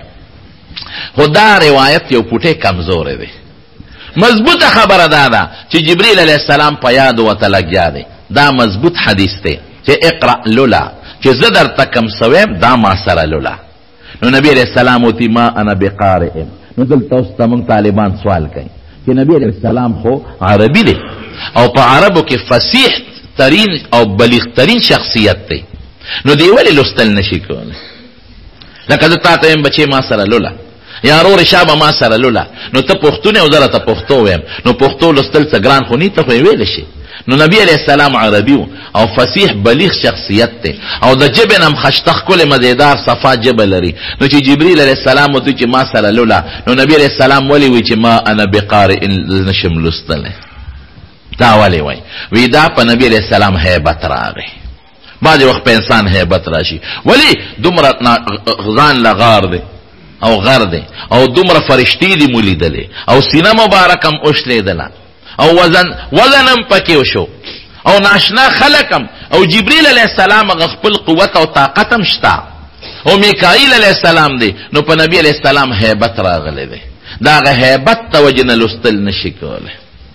خدا روایت یو پټه کمزور دی. مضبوطه خبره ده چې جبريل علیہ السلام په یاد وته لګیا دی. دا مضبوط حدیث دی چې اقرا لولا، چې زدر تکم سویم دا ما سره لولا. نو نبی علیہ السلام وتی ما انا بقارئ. نو دلته اوس تمام طالبان سوال کوي چې نبی علیہ السلام خو عربي دی او په عربو کې فصیح ترین او بلیغ ترین شخصیت دی، نو دی ولی لستل نشي کوله؟ لکه زه تا ته یم بچې ما سره لولا، یا رور شابه ما سره لولا، نو ته پښتون او زه ته پښتو ویم، نو پښتو لستل څه ګران خو نه ته خو ویل شي. نو نبی علیہ السلام عربي او فصیح بلیغ شخصیت ته او د جبن هم خشتخ کل مزیدار صفا جبل لري. نو چې جبريل علیہ السلام وته چې ما سره لولا، نو نبی علیہ السلام ولی وی چې ما انا بقارئ نشم لستل. دا ولی وی دا په نبی علیہ السلام هیبت راغی. بعض وخت په انسان هیبت راشي، ولی دومره غزان لغار دی او غر دی او دومره فرشتي دی مولیدلې او سینه مبارکم اوشلیدله او وزنم پکې وشو او ناشنا خلقم او جبريل علیہ السلام خپل قوت او طاقت هم شتا او میکائیل علیہ السلام دی. نو په نبی علیہ السلام هیبت راغلی دی. دا غ هیبت توجه نه لستل نشي کوله.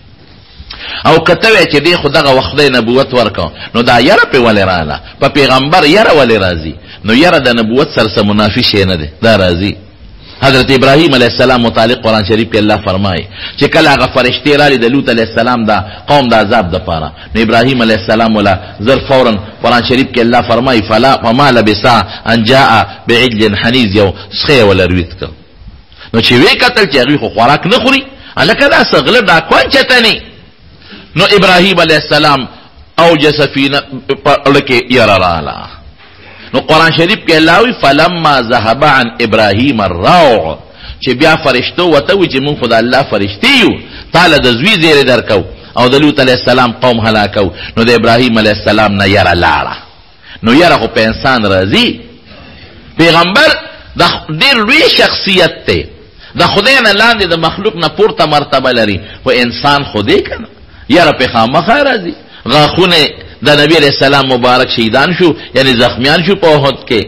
او کته چې دی خدغه وخت نبوت ورکو، نو دا یره په ولې رااله په پیغمبر یره ولې راضی؟ نو یره د نبوت سره منافی شي نه دی، دا راضی. حضرت ابراهیم علیہ السلام متعلق قرآن شریف کې الله فرمایي چې کله هغه فرشتي رالی د لوط علیہ السلام دا قوم د عذاب د پاره، نو ابراهیم علیہ السلام ولا زر فورا قرآن شریف کې الله فرمایي فما لبث ان جاء بعجل حنیذ، یو سخه ولا رويت کړ. نو چې وی قتل چې هغه خو خوراک نه خوري، الکه دا سغله دا کوم چتنی. نو ابراهیم علیہ السلام اوجس فی لکه یرالا. نو قرآن شریف کې الله وی فلما ذهب عن ابراهیم الروع، چې بیا فرشتو وته وی چې مون خدای الله فرشتیو تعالی د زوی زیر درکو او د لوط علیہ السلام قوم هلاکو. نو د ابراهیم علیہ السلام نه یرا لاړه. نو یرا خو په انسان راضی. پیغمبر د ډیر لوی شخصیت ته، د خدای نه لاندې د مخلوق نه پورته مرتبه لري، و انسان خدای کنه یرا په خامخا راضی. غاخونه د نبی علیہ السلام مبارک شهیدان شو، یعنی زخمیان شو په احد کې،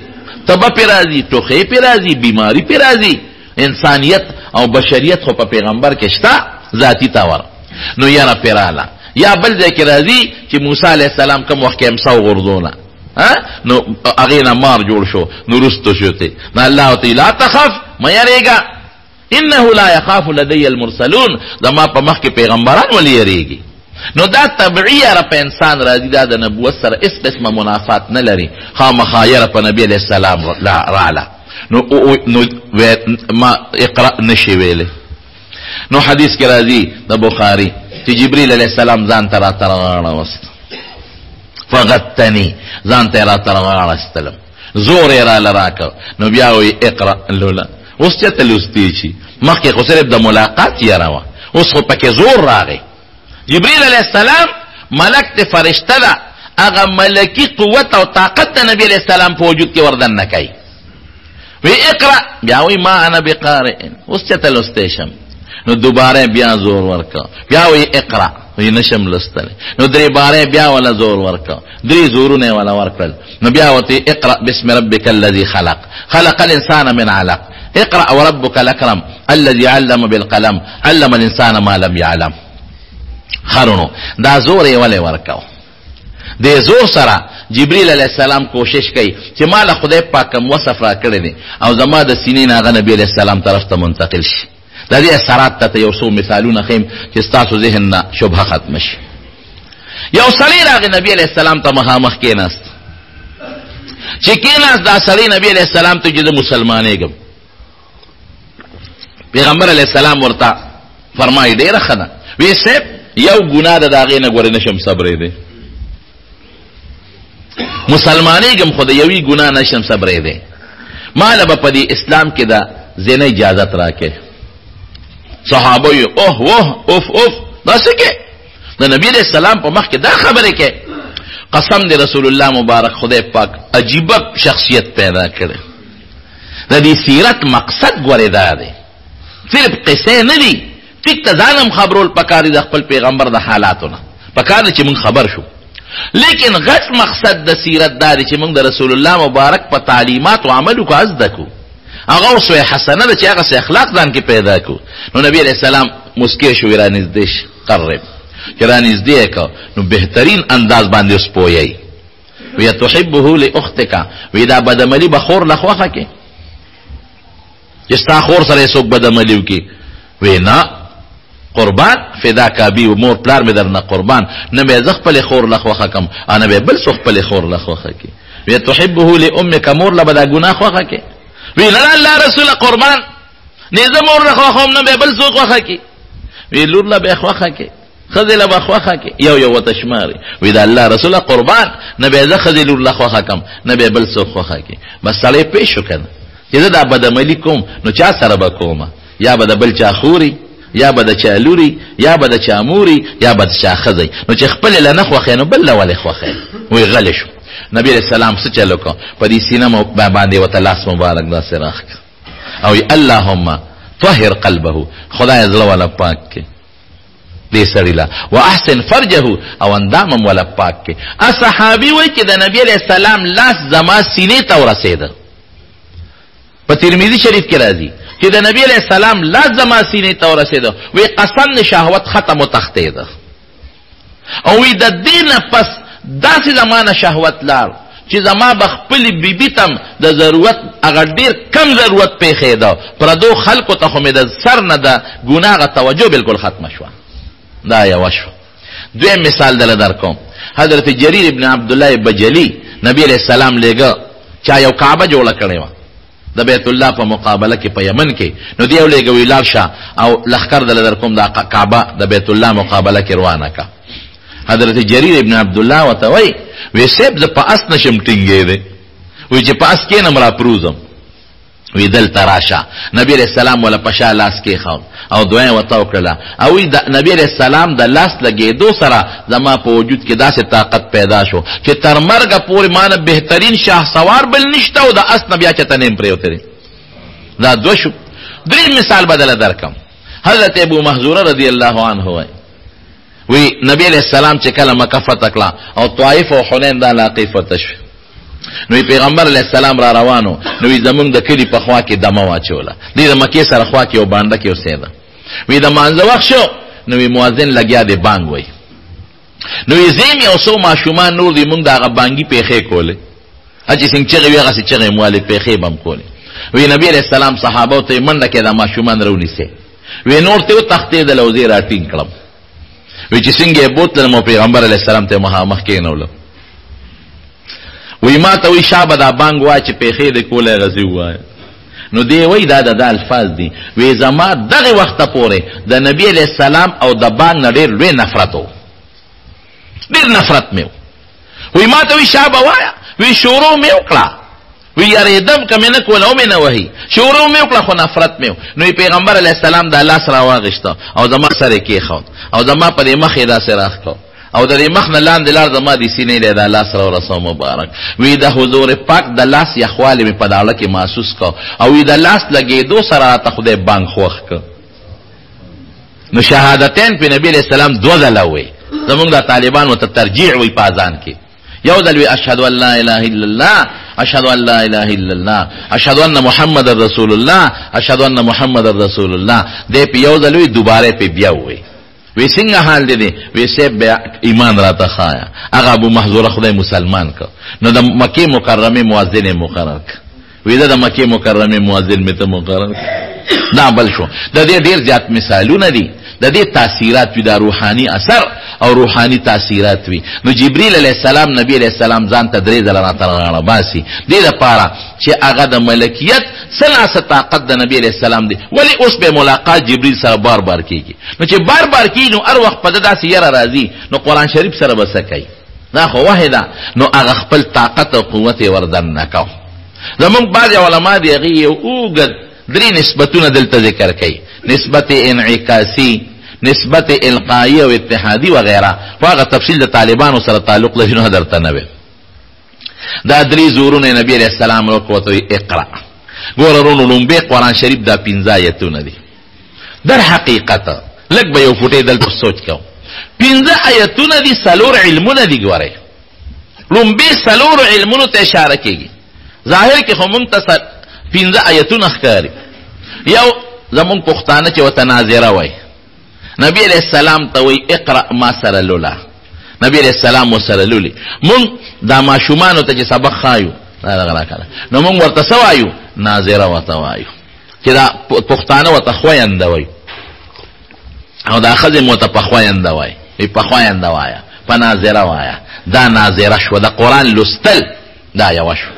تبه پی راځي، ټوخی پی راځي، بیماری پی راځي. انسانیت او بشریت خو په پیغمبر کې شته ذاتی طور. نو یاره پیراله. یا بل ځای کې راځي چې موسی علیه السلام کوم وخت کې امسا وغورځوله نو هغې نه مار جوړ شو، نو رستو شو ته. نو الله ته لا تخف، مه یریږه، انه لا یخاف لدی المرسلون، زما په مخ کې پیغمبران ولې یریږي. نو دا طبعی یاره په انسان راځي، دا د نبوت سره اس قسمه منافات نه لري. خامخا یاره په نبی علیه السلام راله. نو ما اقرا نشي ویلې. نو حدیث کې راځي د بخاری چې جبريل علیه السلام ځان ته راته راغوست، فغتنی، ځان ته راته راغوستلم، زور یې راله راکړ. نو بیا وی اقرا لولا. اوس چې ته لوستی شي، مخکې خو صرف د ملاقات یاره وه، اوس خو پکې زور راغی. جبريل علیه السلام ملک ته فرشته ده، هغه ملکی قوت او طاقت د نبی علیه السلام په وجود کې وردن نه کوي. وی اقرا، بیا وی ما انا بقارئ، اوس چې ته لوستی شم. نو دوباره بیا زور ورکا، بیا وی اقرا، وی نشم لستل. نو درې باره بیا ولا زور ورکا، درې زورونه ولا ورکل. نو بیا وتی اقرا بسم ربک الذی خلق، خلق الانسان من علق، اقرا وربک الاکرم الذي علم بالقلم علم الانسان ما لم يعلم. خرونو دا زور یې ولې ورکاو. د زور سره جبريل علیه السلام کوشش کوي چې مال خدای پاک وصف را کړی دی او زما د سینې نه هغه نبی علیه السلام طرف ته منتقل شي. د دې اثرات ته یو څو مثالونه خیم چې ستاسو ذهن نه شبهه ختم شي. یو سړی راغی نبی علیه السلام ته مخامخ کېناست. چې کېناست دا سړی نبی علیه السلام ته چې مسلمانېږم. پیغمبر علیه السلام ورته فرمایي ډېره ښه ده. وی صاحب یو ګناه ده د هغې نه ګورې نشم صبرېدی. مسلمانېږم خو د یوې ګناه نشم صبرېدی. ماله به په دې اسلام کې د زنا اجازت راکې. صحابه یې اوه اوه اوف اوف دا څه کې د نبی علیہ السلام په مخ کې دا خبره کې. قسم دی رسول الله مبارک خدای پاک عجیبه شخصیت پیدا کړي. د دې سیرت مقصد ګورې دا دی، صرف قصې نه دي. ټیک ته ځانم خبرول پکار دي د خپل پیغمبر د حالاتو نه، پکار چې موږ خبر شو. لیکن غټ مقصد د سیرت دا دی چې موږ د رسول الله مبارک په تعلیمات او عملو کو زده کو. هغه اسوه حسنه ده چې هغه سه اخلاق ځان کې پیدا کو. نو نبی علیہ السلام مسکی شو، را نږدې قرب چې را نږدې کو. نو بهترین انداز باندې اوس پوي وی تحبه لاختک، وی دا بدعملی بخور لخوخه کې چې ستا خور سره څوک بدعملی وکي. وی نه قربان فداک ابي، مور پلار مې درنه قربان، نه به زه خپل خور لخوخه کم، انا به بل څوک خپل خور لخوخه کې. وی تحبه لامک، مور له بدا ګناه خوخه کې. وی نه الله رسول قربان نه زه مور له خوخم، نه به بل څوک خوخه کې. وی لور له به خوخه کې، خذ له به خوخه کې، یو وتشماري. وی دا الله رسول قربان نه به زه خذ لور له خوخه کم، نه به بل څوک خوخه کې. بس سړی پېښ وکړه چې زه دا بدعملي کوم، نو چا سره به کومه؟ یا به د بل چا خوري، یا به د چا لوري، یا به د چا موري، یا به د چا ښځی. نو چې خپل له نه خوښې نو بل له ولې خوښې؟ وی غلی شو. نبی علیہ السلام څه چل وکړو؟ په دې سینه باندې ورته لاس مبارک داسې راښکه او اللهم طهر قلبه، خدای زړه والا پاک کړي دې سړي له، واحسن فرجه، او اندام هم والا پاک کړي. صحابي وایي چې د نبی علیہ السلام لاس زما سینې ته ورسېده. په ترمذي شریف کې راځي چې د نبی علیہ السلام لاس زما سینې ته ورسېده. وی قسم د شهوت ختم او تختېده. او وی د دې نه پس داسې زمانه شهوت لار چې زما بخپل بیبي تم د ضرورت هغه ډیر کم ضرورت پیښېده، پردو خلکو ته خو مې د سر نه د ګناه توجه بالکل ختمه شوه. دا یوه شو. دویم مثال دله در کوم. حضرت جریر ابن عبدالله بجلی نبی علیہ السلام لیږه چا یو کعبه جوړه کړې وه د بیت الله په مقابله کې په یمن کې. نو دی یو لیږه وی لاړ شه او لښکر دله در کوم دا کعبه د بیت الله مقابله کې روانه که. حضرت جریر ابن عبدالله ورته وایي وی صاحب زه په اس نشم ټینګېدی، وی چې په اس کېنم را پروزم. وی دلته راشه. نبی علیہ السلام ولا په شا لاس کېښود او دعا یې ورته وکړله. او وی د نبی علیہ السلام د لاس لګېدو سره زما په وجود کې داسې طاقت پیدا شو چې تر مرګه پورې مانه بهترین شاه سوار بل نشته او د اس نه بیا چېرته نه یم پرېوتلی. دا دوه شو. دریم مثال بدله درکم. حضرت ابو محذوره رضی الله عنه وایي وی نبی علیہ السلام چې کله مکه فتح کړه او طائف او حنین دا علاقې فتح شوې، نو پیغمبر علیہ السلام را روانو نو زمونږ د کلی په خوا کې دمه واچوله دې د مکې سره خوا کې یو بانډه کې اوسېده وی د مانځه وخت شو نو مؤذن لګیا دی بانګ وی نو زم یو څو ماشومان نور دی مونږ د هغه بانګي پیخې کولې اجي څنګه چې وی هغه چې مواله پیخې بم کولې وی نبی علیہ السلام صحابه ته منډه کې د ماشومان رونیسه وی نور ته تختې د لوزي راټینګ کړم وی چې څنګه بوتل مو پیغمبر علیہ السلام ته مخ کې نولم وی ما ته وی شابه دا بانګ وا چې پیخې د کوله غزي وای نو دی وی دا د الفاظ دي وی زما دغه وخت پورې د نبی علیہ السلام او د بانګ نډیر لوی نفرتو ډیر نفرت میو وی ما ته وی شابه وایا وی شروع میو کړه وی یریدم کمنه کوله او منه وਹੀ شروع میو کړه خو نفرت میو نو پیغمبر علیہ السلام د الله سره واغښته او زما سره کې خو او زما په مخ یې دا سره راخو او د مخ نه لاندې لار زما د سینې له د الله سره رسول مبارک وی د حضور پاک د لاس یخواله په پداله کې محسوس کو او وی د لاس لګې دو سره ته خدای بانګ خوخ ک نو شهادتین په نبی علیہ السلام دو ځلوي زمونږ د طالبانو ته ترجیع وی پازان کې یو دل وی اشهد ان لا اله الا الله اشهد ان لا اله الا الله اشهد ان محمد رسول الله اشهد ان محمد رسول الله دې په یو دل وی دوباره په بیا وی وی څنګه حال دې وی سه ایمان راته خایا هغه ابو محذور خدای مسلمان کو نو د مکه مکرمه مؤذن مقرر وی د مکه مکرمه مؤذن مته مقرر دا بل شو د دې ډیر زیات مثالونه دي د دې تاثیرات وی د روحاني اثر او روحاني تاثیرات وی نو جبرئیل علیہ السلام نبی علیہ السلام ځان ته درې ځله راته باسي دې لپاره چې هغه د ملکیت سلاسه طاقت د نبی علیہ السلام دی ولی اوس به ملاقات جبرئیل سره بار بار کیږي نو چې بار بار کیږي نو هر وخت په داسې یره راځي نو قران شریف سره بسکای دا خو واحده نو هغه خپل طاقت او قوت وردن نکاو زمونږ بعض علما دی هغه یو اوګد درې نسبتونه دلته ذکر کوي نسبت انعکاسی نسبت القایی او اتحادی وغیرہ واغه تفصیل د طالبانو سره تعلق لري نو درته نه وي دا درې زورونه نبی علیہ السلام ورکوته اقرا ګورونو لومبه قران شریف دا 15 آیتونه دي در حقیقت لګ به یو فوټې دلته سوچ کو 15 آیتونه دي سلور علمونه دي ګوره لومبه سلور علمونو ته اشاره کوي ظاهر کې هم منتصر 15 آیتونه ښکاري یو زمون پښتانه چې وتناظره وای نبی علیہ السلام ته وی اقرا ما سره لولا نبی علیہ السلام وسره لولي مون دا ماشومان ته چې سبق خایو نو مونږ ورته سوایو ناظره وتوایو چې دا پښتانه وتخویند وای او دا خزه متپخویند وای په خویند وایا په ناظره وایا دا ناظره شو دا قران لستل دا یو شو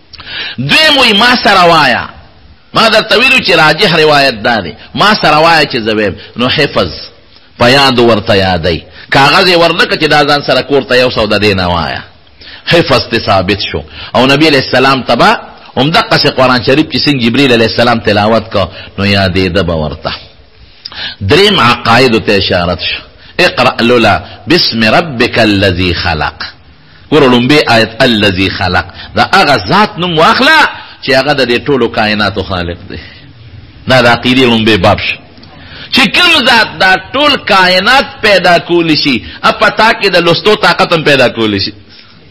دوی ما سره وایا ما دا طویلو چې راجح روایت داري ما سره وایا چې زویم نو حفظ پیاد ورته یادای کاغذ ورنکه چې دا ځان سره کوړته یو سودا دینه وایا حفظ ته ثابت شو او نبی علیہ السلام تبا هم دغه څه قران شریف چې څنګه جبرئیل علیہ السلام تلاوت کو نو یادې ده ورته دریم عقاید ته اشاره شو اقرا لولا بسم ربک الذی خلق ورلم به آیت الذی خلق دا هغه ذات نوم واخلا چې هغه د ټولو کائناتو خالق دی دا د عقیدې لومبه باب شو چې کوم ذات دا ټول کائنات پیدا کولی شي اپتا کې د لستو طاقت هم پیدا کولی شي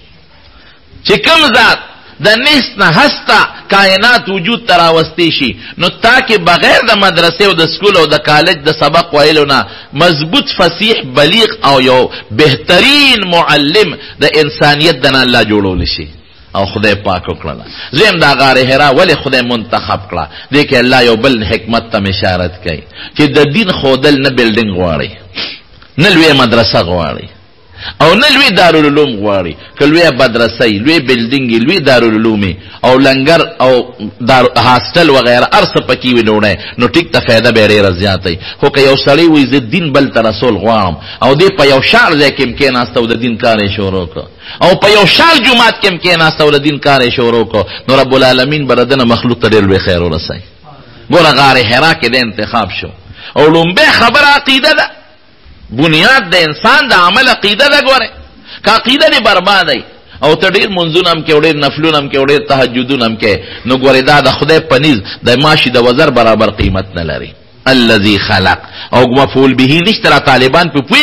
چې کوم ذات د نس نه هستا کائنات وجود تراوستی شي نو تاکي بغیر د مدرسې او د سکول او د کالج د سبق ویلو نه مضبوط فصیح بلیغ او یو بهترین معلم د انسانیت د نه الله جوړول شي او خدای پاک وکړه زم دا غار حرا ولی خدای منتخب کړه دې کې الله یو بل حکمت ته اشاره کوي چې د دین خودل نه بلډینګ غواړي نه لوی مدرسه غواړي او نه لوی دارالعلوم غواړي کلوی مدرسې لوی بلډینګ لوی دارالعلوم او لنګر او دار هاستل وغیرہ ارس پکې ونوړي نو ټیک ته فائدہ به ډیره زیاتې خو که یو سړی وي ز دین بل تر رسول غواړم او دې په یو شعر ځکه امکان استو د دین کارې شروع کو او په یو شعر جمعات کې امکان استو د دین کارې شروع کو نو رب العالمین بردنه مخلوق ته ډیر لوی خیر ورسای ګوره غار حرا کې د انتخاب شو او لومبه خبر عقیده ده بنیاد د انسان د عمل عقیده ده ګوره که عقیده نه بربادای او ته ډیر منځونه هم کې ډیر نفلونه هم کې ډیر تهجدونه هم کې نو ګوره دا د خدای پنيز د ماشي د وزر برابر قیمت نه لري الذي خلق او مفعول به نشتره طالبان په پويږي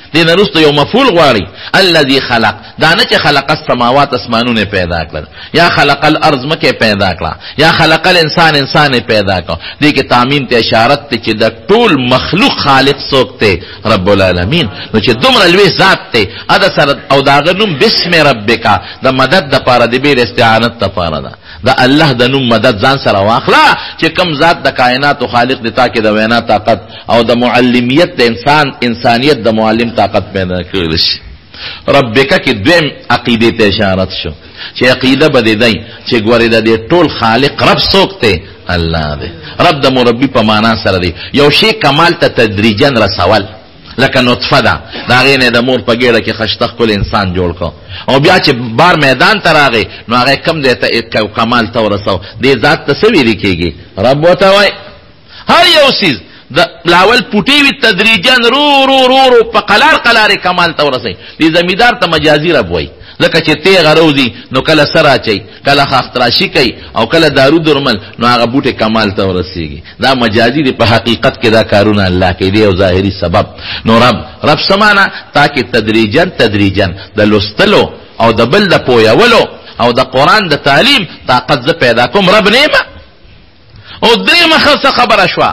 دین رستو یو مفعول غواړي الذي خلق، دا نه چې خلق السماوات اسمانونه پیدا کړل، یا خلق الارض مکه پیدا کړه، یا خلق الانسان انسان پیدا کړ. دې کې تعمیم ته اشاره ته چې د ټول مخلوق خالق څوک ته؟ رب العالمین. نو چې دومره لوی ذات ته ادا سره او دا غنوم بسم ربک د مدد د پاره دی به استعانت ته پاره ده دا الله د نوم مدد ځان سره واخلا چې کم ذات د کائنات او خالق دی تا کې د وینا طاقت او د معلمیت د انسانیت د معلم طاقت پیدا کړل شي. ربک کې دویم عقیده ته اشاره شو چې عقیده بده دی چې ګورې د ټول خالق رب څوک ته؟ الله دی. رب د مربي په معنا سره دی یو شی کمال ته تدریجا رسول، لکه نطفه ده دا غینه د مور په ګیړه کې خشتخ کول انسان جوړ کو او بیا چې بار میدان ته راغی نو هغه کم دی ته کمال ته ورسو. دې ذات ته څه ویل کېږي؟ رب وته وای. هر یو سیز د لاول پټي وی تدریجا رو رو رو رو په قلار کمال ته ورسي. دې زمیدار ته مجازي رب وای، لکه چې ته غروزی نو کله سره چي کله خاطراشي کوي او کله دارو درمل نو هغه بوټه کمال ته ورسیږي. دا مجازي دی، په حقیقت کې دا کارونه الله کوي دی او ظاهري سبب. نو رب سمانا تاکي تدریجا د لستلو او د بل د پویولو او د قران د تعلیم طاقت ز پیدا کوم رب نیمه. او دریمه خبره شو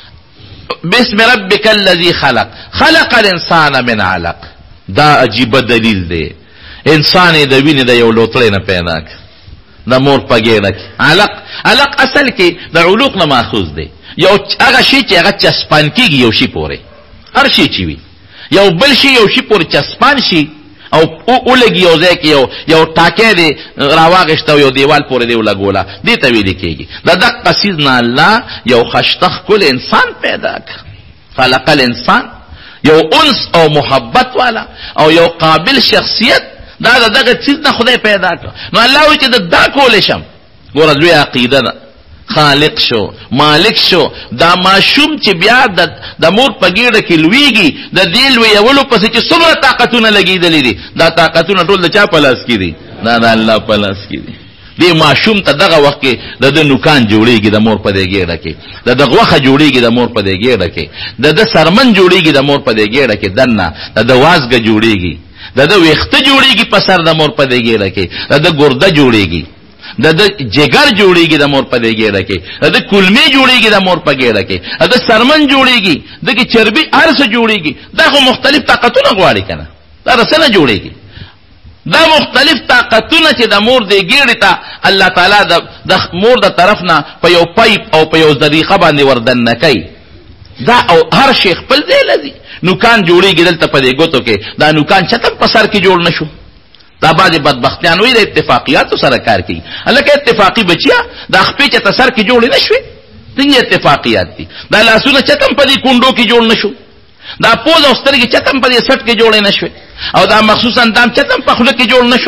بسم ربک الذی خلق الانسان من علق. دا عجیب دلیل دی. انسان د وینې د یو لوتړې نه پیدا کړ د مور په ګیډه کې. علق اصل کې د علوق نه ماخوذ دی، یو هغه شی چې هغه چسپان کېږي یو شی پورې، هر شی چې وي یو بل شی یو شی پورې چسپان شي او ولګي یو ځای کې یو ټاکې دی راواغشته یو دیوال پورې دی ولګوله، دې ته ویل کېږي. د دقه څیز نه الله یو خشتخ کل انسان پیدا کړ. خلق الانسان یو انس او محبت والا او یو قابل شخصیت دا دغه چیز نه خدای پیدا کړ. نو الله وی چې دا کول شم. ګوره دوی عقیده ده خالق شو مالک شو. دا ماشوم چې بیا د مور په ګیډه کې لویږي د دې لویولو پسې چې څومره طاقتونه لګېدلې دي دا طاقتونه ټول د چا په لاس کې دي؟ دا د الله په لاس کې دي. دې ماشوم ته دغه وخت کې د نوکان جوړېږي د مور په دې ګیډه کې، د غوښه جوړېږي د مور په دې ګیډه کې، د سرمن جوړېږي د مور په دې ګیډه کې، دنه د وازګه جوړېږي، د ویخته جوړېږي په سر د مور په دې ګیډه کې، د ګرده جوړېږي، د جگر جوړېږي د مور په دې ګیډه کې، د کلمې جوړېږي د مور په ګیډه کې، د سرمن جوړېږي، د چربي هر څه جوړېږي. دا خو مختلف طاقتونه غواړي کنه، دا رسنه جوړېږي. دا مختلف طاقتونه چې د مور دې ګیډې ته الله تعالی د مور د طرف نه په یو پایپ او په یو طریقه باندې وردن کوي. دا او هر شی خپل ځای لري. نوکان جوړېږي دلته په دې ګوتو کې، دا نوکان چتم په سر کې جوړ نشو. دا بعضې بدبختیان وایي د اتفاقیاتو سره کار کوي. هلکه اتفاقي بچیا دا خپې چته سر کې جوړې نه شوې، څنګه اتفاقیات دي؟ دا لاسونه چتم په دې کونډو کې جوړ نشو، دا پوز او سترګې چتم په دې سټ کې جوړې نه شوې، او دا مخصوص اندام چتم په خوله کې جوړ نشو.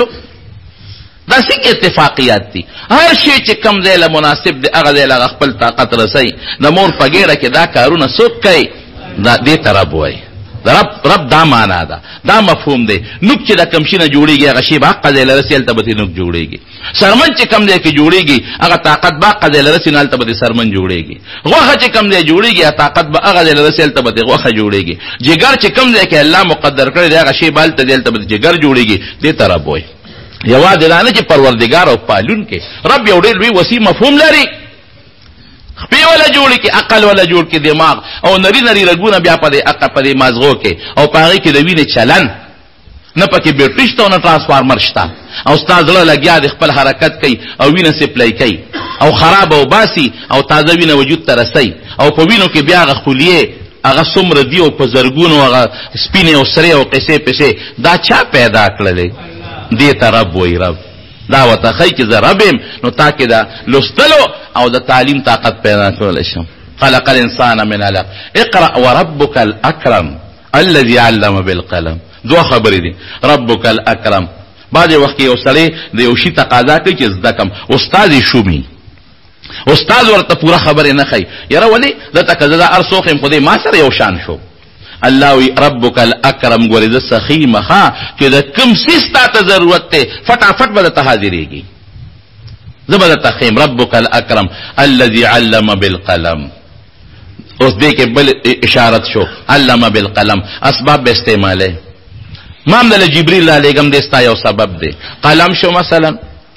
دا څنګه اتفاقیات دي؟ هر شی چې کم ځای له مناسب دی هغه ځای له خپل طاقت رسوي. د مور په ګیډه کې دا کارونه څوک کوي؟ دا دې ته رب وایي. رب دا معنا ده، دا مفهوم دی. نوک چې د کم شي نه جوړېږي هغه شی به حقه ځای له رسي هلته به ترې نوک جوړېږي. سرمن چې کم ځای کې جوړېږي هغه طاقت به حقه ځای له رسي نه هلته به ترې سرمن جوړېږي. غوښه چې کم ځای جوړېږي هغه طاقت به هغه ځای له رسي هلته به ترې غوښه جوړېږي. جګر چې کم ځای کې الله مقدر کړی دی هغه شی به هلته دی هلته به جګر جوړېږي. دې ته رب وایي. یوازې دا نه چې پروردګار او پالونکی رب یو ډېر لوی وسیع مفهوم لري. خپې ولا جوړ کی، عقل ولا جوړ کی، دماغ او نری رګونه بیا په دې عقل په دې مازغو کې او په هغې کې د وینې چلن نه پکې بیټري شته او نه ټرانسفارمر شته او ستا زړه لګیا د خپل حرکت کوي او وینه سپلای کوي او خراب او باسي او تازه وینه وجود ته رسي او په وینو کې بیا هغه خلیې هغه څومره دي او په زرګونو هغه سپینې او سرې او قصې پسې دا چا پیدا کړلی؟ دې ته رب وایي. رب دا وته ښایي چې زه رب یم، نو تاکې د لوستلو او د تعلیم طاقت پیدا کولی شم. خلق الانسان من علق اقرأ وربک الاکرم الذي علم بالقلم. دوه خبرې دي. ربک الاکرم بعضې وخت کې یو سړی د یو شي تقاضا کوي چې زده کم، استاد یې شومي، استاد ورته پوره خبرې نه ښایي. یاره ولې دلته که زه دا هر څوک یم خو دې ما سره یو شان شو. الله وی ربک الاکرم ګورې زه سخي مخا چې د کوم څیز تا ته ضرورت دی فټافټ به درته حاضرېږي. زه به درته ښیم. ربک الاکرم الذي علم بالقلم. اوس دې کې بل اشارت شو علم بالقلم اسباب به استعماله مام د جبريل علیکم دستا یو سبب دی قلم شو مثلا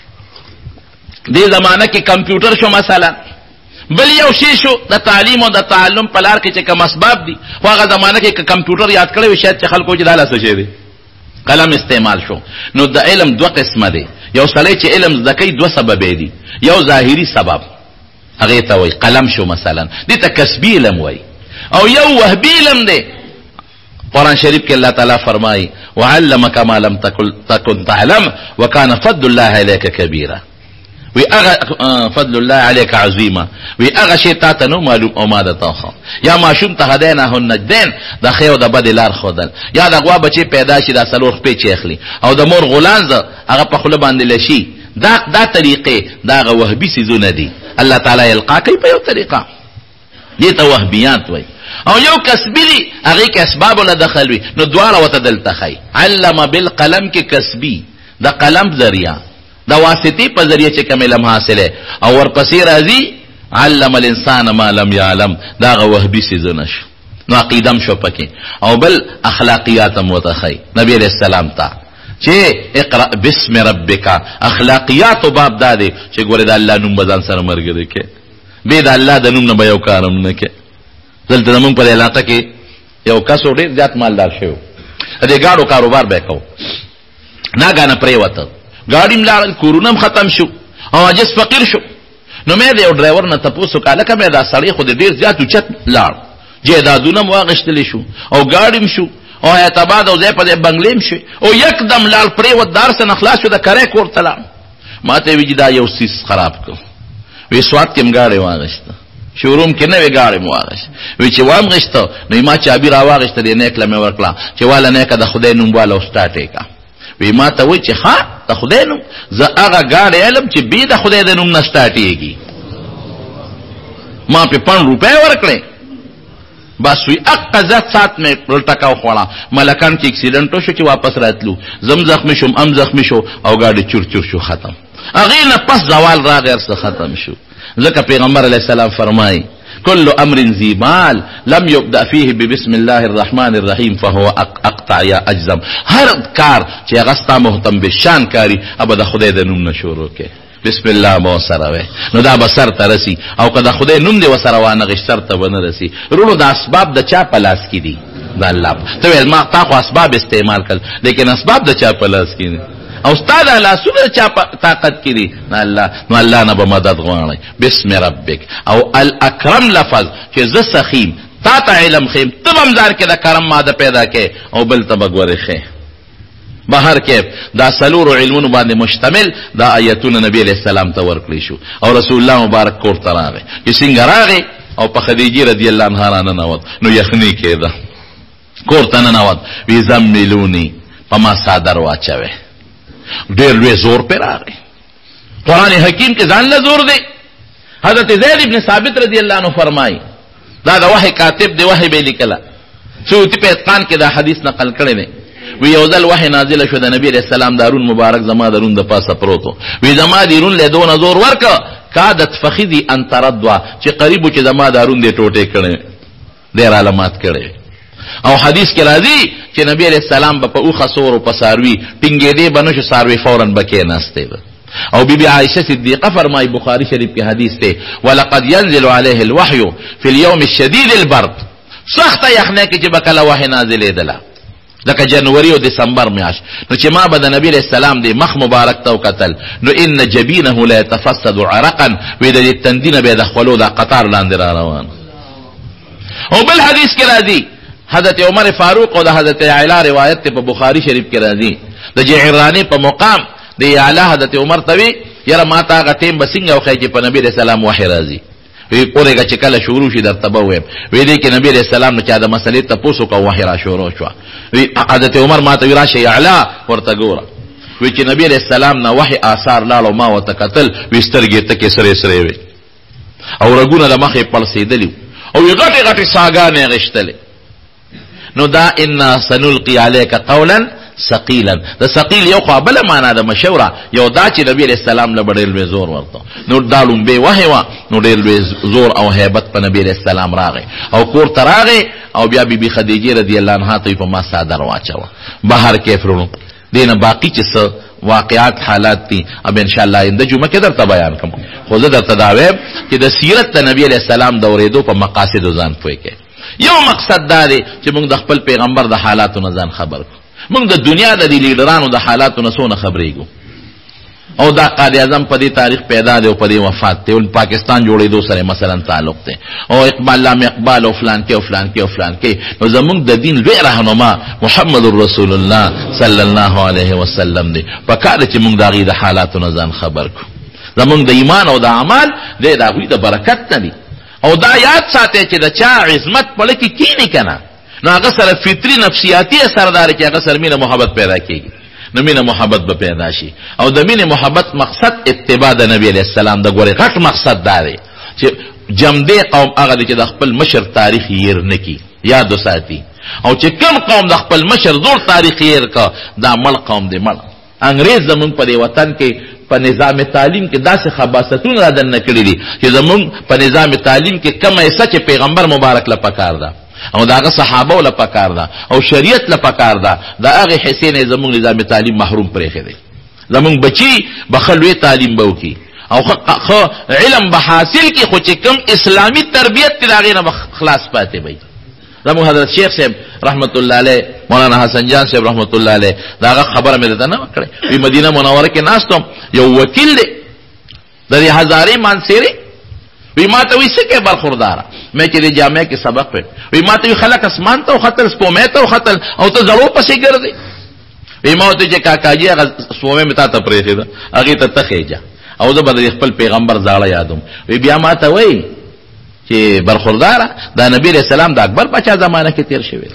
دې زمانہ کې کمپیوټر شو مثلا بل یو شی شو د تعلیم او د تعلم په لار کې چې کوم اسباب دي هغه زمانہ کې کمپیوټر یاد کړی وي شاید چې خلکو چې داله څه شي دی قلم استعمال شو نو د علم دوه قسمه دي یو سړی چې علم زکې دوه سبب دي یو ظاهری سبب هغه ته وای قلم شو مثلا دې ته کسبی علم وای او یو وهبی علم دی قرآن شریف کې الله تعالی فرمایي وعلمك ما لم تكن تعلم وكان فضل الله عليك كبيرا وی اغا فضل الله عليك عظیما وی اغا شی تا ته نو معلوم او ما ده تاخو یا ماشوم ته هدینه النجدین د خیر او د بد لار خودل یا د غوا بچی پیدا شي د سلوخ په چیخلی او د مور غلانز هغه په خله باندې لشي دا طریقې دا غ وهبي سيزونه دي الله تعالی یلقا کوي په یو طریقه دې ته وهبیات وای او یو کسبی دی هغه کې اسباب له دخل وي نو دواړه وتدل تخی علم بالقلم کې کسبی د قلم ذریعہ دا واسطی په ذریعہ چې کوم علم حاصله او ورپسې راځي علم الانسان ما لم يعلم دا غ وهبي سيزونه شو نو عقیدم شو پکې او بل اخلاقیات متخی نبی علیہ السلام ته چې اقرا بسم ربک اخلاقیات باب داده چې ګوره د الله نوم بزن سره مرګ کې به د الله د نوم نه به یو کارم نه کې دلته موږ په علاقه کې یو کس ډېر ځات مالدار شو دې گاډو کاروبار به کو ناګانه پرې وته گاډی ملال کورونم ختم شو او عجز فقیر شو نو مې د یو ډرایور نه تاسو کاله کمه دا سړی خو ډېر زیات اوچت لاړ جیدادونه واغشتل شو او گاډیم شو او اعتباد او ځای په بنگلیم شو او یکدم لال پرې و دار سره خلاص شو د کرے کور تلا ماته وی دا یو سیس خراب کو وی سوات کېم گاډي واغشته شوروم کې نه وی گاډي مو واغش وی چې وام غشته نو ما چابي را واغشته دې نه کلمه ورکړه چې والا نه کده خدای نوم والا استاټه کا وی ما ته وی چې ها ته خدای نوم زه هغه گاډي علم چې بي د خدای د نوم نستاټيږي ما په 5 روپے ورکړې بس وی اقزت سات میں الټکاو خوړه ملکان کې اکسیډنټ شو چې واپس راتلو زم زخمی شوم ام زخمی شو او گاډي چور چور شو ختم اغه نه پس زوال را غیر څه ختم شو ځکه پیغمبر علیہ السلام فرمای كل امر ذي بال لم يبدا فيه ببسم الله الرحمن الرحيم فهو اقطع يا اجزم هر کار چې غستا مهتم بشان کاری ابدا خدای د نوم نشورو کې بسم الله مو سره وي نو دا بسر ترسي او کله خدای نوم دی وسره وانه غشتر ته ونه رسي رونو د اسباب د چا پلاس کې دي د الله ته ما تا خو اسباب استعمال کړ لیکن اسباب د چا پلاس کې دي او استاد الله سره چا طاقت کې دي نو الله نه به مدد غواړي بسم ربک او الاکرم لفظ چې ز سخیم تا ته علم خیم تمام ځار کې د کرم ماده پیدا کې او بل تبغوري خې بهر کې دا سلور علمونو باندې مشتمل دا آیتونه نبی علیہ السلام ته ورکړي شو او رسول الله مبارک کور ته راغی چې څنګه راغی او په خدیجه رضی الله عنها نه نوت نو یخنی کېده کور ته نه نوت وی زملونی په ما صادر واچوي ډېر لوی زور پر راغی قرآن حکیم کې ځان له زور دی حضرت زید ابن ثابت رضی الله عنه فرمایي دا د وحی کاتب دی وحی به لیکلا سوتی په اتقان کې دا حدیث نقل کړی دی وی یو ځل وحی نازل شو د نبی علیہ السلام دارون مبارک زما دارون د پاسه پروتو وی زما دیرون له دون زور ورک کادت فخذی ان تردوا چې قریبو چې زما دارون دی ټوټه کړي ډیر علامات کړي او حدیث کې راځي چې نبی علیہ السلام په اوخه سور او پساروي ټینګې دی بنو ساروي فورن بکې ناشته او بی بی عائشہ صدیقہ فرمای بخاری شریف کی حدیث ته ولقد ينزل عليه الوحي في اليوم الشديد البرد سخت یخنه کې چې بکله وحی نازلې دله لکه جنوري او دسمبر میاش نو چې ما بد نبی علیہ السلام دی مخ مبارک تو قتل نو ان جبینه لا يتفسد عرقا و د تندین به د خلو د قطار لاندې را روان او بل حدیث کې راځي حضرت عمر فاروق او د حضرت عائلہ روایت په بخاری شریف کې راځي د جعرانی په مقام دی اعلی حضرت عمر توی یره ما تا غټیم بسنګ او خیجه په نبی علیہ السلام وحی راځي وی اورګه چې کله شروع شي درته به ویم وی دې کې نبی علیہ السلام نه چا د مسلې ته پوسو کو وحی را شروع شو وی حضرت عمر ما ته وی راشي اعلی ورته ګوره وی چې نبی علیہ السلام نه وحی آثار لاړو ما وته قتل وسترګې ته کې سره سره وی او رګونه د مخې پړسېدلی او یې غټه غټه ساګانې غشتلې نو دا ان سنلقي عليك قولا ثقيلا. د ثقيل یو خو بله معنا د مشوره، یو دا چې نبی علیہ السلام له ډېر لوی زور ورته، نو دا لومبې وحی وه، نو ډېر لوی زور او هیبت په نبی علیہ السلام راغی او کور ته راغی او بیا بیبي خدیجې رضی الله عنها ته په ما صادر واچوه. بهر کې فرونو دینه باقی چې څه واقعات حالات دي اب ان شاء الله آینده جمعه کې درته بیان کوم. خو زه درته دا وایم چې د سیرت د نبی علیہ السلام د اورېدو په مقاصدو ځان پوه کې. یو مقصد دا دی چې موږ د خپل پیغمبر د حالاتو نه ځان خبر کړو. موږ د دنیا د دې لیډرانو د حالاتو نه څونه خبرېږو، او دا قائد اعظم په دې تاریخ پیدا دی او په دې وفات دی، او پاکستان جوړېدو سره مثلا تعلق دی، او اقبال لام اقبال او فلان کې او فلان کې او فلان کې. نو زموږ د دین لوی رهنما محمد رسول الله صلی الله علیه وسلم دی. په کار چې موږ د هغې د حالاتو نه ځان خبر کړو. زموږ د ایمان او د اعمال دی د هغوی د برکت نه دی. او دا یاد ساتئ چې د چا عظمت پړه کې کینی که نه، نو هغه سره فطري نفسیاتي اثر داره چې هغه سره مینه محبت پیدا کېږي، نو مینه محبت به پیدا شي. او د مینه محبت مقصد اتباع د نبی علیہ السلام د ګورې غټ مقصد دا دی چې جمدې قوم هغه دی چې د خپل مشر تاریخ هیر نه کي، یاد وساتي. او چې کوم قوم د خپل مشر زور تاریخ هیر کا، دا مړ قوم دی مړ. انګریز زمونږ په دې وطن کې په نظام تعلیم کې داسې خباستونه را دننه کړي دي چې زمونږ په نظام تعلیم کې کومه حصه چې پیغمبر مبارک له پکار ده او د هغه صحابو له پکار ده او شریعت له پکار ده، د هغې حصې نه زمونږ نظام تعلیم محروم پرېښی دی. زمونږ بچي به ښه لوی تعلیم به وکړي او ښه علم به حاصل کړي، خو چې کوم اسلامي تربیت دی د هغې نه به خلاص پاتې وي. زمونږ حضرت شیخ صاحب رحمت الله علیه، مولانا حسن جان صاحب رحمت الله علیه، دا هغه خبره مې درته نه وکړې. وی مدینه منوره کې ناستم، یو وکیل دی د دې هزارې مانسیرې، وی ما ته وی څه کې برخورداره، مې چې د جامع کې سبق ویل، وی ما ته وی خلک اسمان ته وختل، سپومې ته وختل او ته زړو پسې ګرځې. وی ما ورته چې کاکاجي هغه سپومې مې تا ته پرېښې ده، هغې ته ته خېجه او زه به د خپل پیغمبر زاړه یادوم. وی بیا ما ته وی چې برخورداره دا نبی علیہ السلام د اکبر پاچا زمانه کې تیر شوی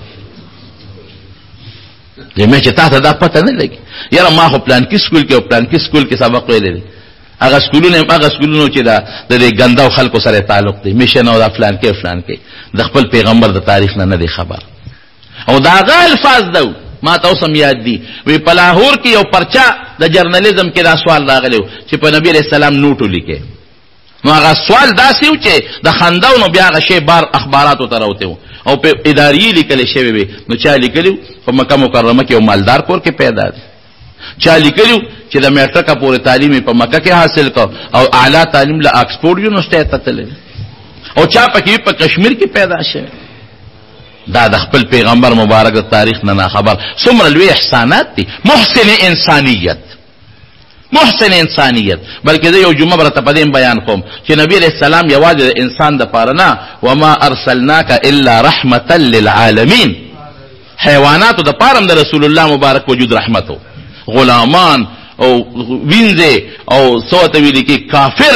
دی. مې چې تا ته دا پته نه لګي، یاره ما خو پلانکي سکول کې او پلانکي سکول کې سبق ویلی دی. هغه سکولونه هم هغه سکولونه چې د دې ګنداو خلکو سره تعلق دی، میشن او دا فلان کې فلان کې، د خپل پیغمبر د تاریخ نه دی خبر. او دا هغه الفاظ دو ما ته اوس هم یاد دي. وی په لاهور کې یو پرچا د جرنالیزم کې دا سوال راغلی و چې په نبی علیہ السلام نوټو لیکې، نو هغه سوال داسې و چې د خنداو نو بیا هغه شی بار اخباراتو ته راوتی و او په اداري لیکلی شوی وي. نو چا لیکلي و په مکه مکرمه کې یو مالدار کور کې پیدا دی، چا لیکلي چې د میټرکه پورې تعلیم په مکه کې حاصل کو او اعلی تعلیم له آکسفورډ یونیورسټۍ ته تللی، او چا پکې په کشمیر کې پیدا شوی. دا د خپل پیغمبر مبارک د تاریخ نه خبر. څومره لوی احسانات دي. محسن انسانیت، محسن انسانیت. بلکې زه یو جمعه برته په دې بیان کوم چې نبی علیہ السلام یوازې د انسان د پاره نه، وما ارسلناک الا رحمتا للعالمین، حیواناتو د پاره د رسول الله مبارک وجود رحمتو، غلامان او وینځه او سوته ویل کې کافر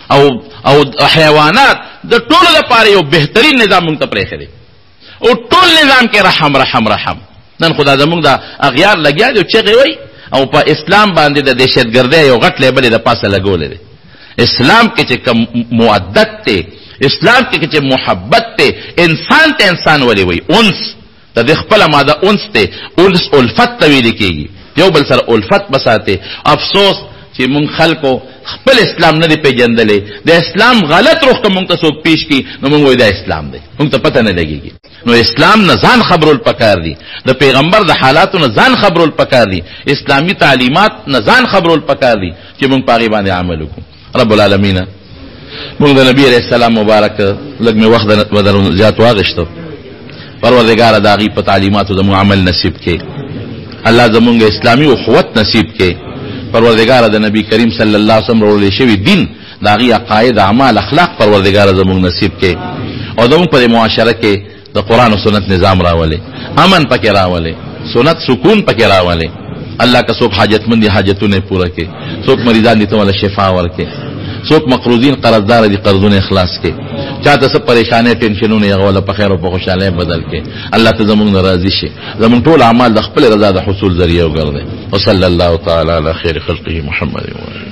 او حیوانات د ټولو لپاره یو بهترین نظام مونږ ته پرېښی دی، او ټول نظام کې رحم رحم رحم. نن خدا زمونږ د اغیار لګیا دی چغې وای او په اسلام باندې د دهشتګردۍ یو غټ لیبل د پاسه لګولې دی. اسلام کې چې کوم مودت ته، اسلام کې چې محبت ته، انسان ته انسان ولې وای انس، د خپل ماده انس ته، انس الفت ته ویل کېږي، یو بل سره الفت بساته. افسوس چې مونږ خلکو خپل اسلام نه دی پیژندلی، د اسلام غلط رخ ته مونږ ته څوک پیش کړي نو مونږ وایو دا اسلام دی، مونږ ته پته نه لګېږي. نو اسلام نه ځان خبرول پکار دي، د پیغمبر د حالاتو نه ځان خبرول پکار دي، اسلامي تعلیمات نه ځان خبرول پکار دي چې مونږ په هغې باندې عمل وکړو. رب العالمین مونږ د نبی علیہ السلام مبارک لږ مې وخت بدر زیات واغېشتو، پروردګاره د هغې په تعلیماتو زموږ عمل نصیب کړي، الله زمونږ اسلامي اخوت نصیب کړي، پروردګاره د نبی کریم صلی الله علیه وسلم راوړل شوي دین د هغې عقاید اعمال اخلاق پروردګاره زمونږ نصیب کړي، او زمونږ په دې معاشره کې د قرآن و سنت نظام راولې، امن پکې راولې، سنت سکون پکې راولې. الله که څوک حاجتمند دي حاجتونه پوره کړي، څوک مریضان دي ته ولا شفا ورکړي، څوک مقروضین قرضدار دي قرضونه اخلاص کړي، چاته څه پریشانې ټینشنونه یې غوله په خیر او په خوشحالۍ بدل کړي. الله ته زمونږ نه راضي شي، زمونږ ټول اعمال د خپل رضا د حصول ذریعه وګرځي. وصلی الله تعالی علی خیر خلقه محمد.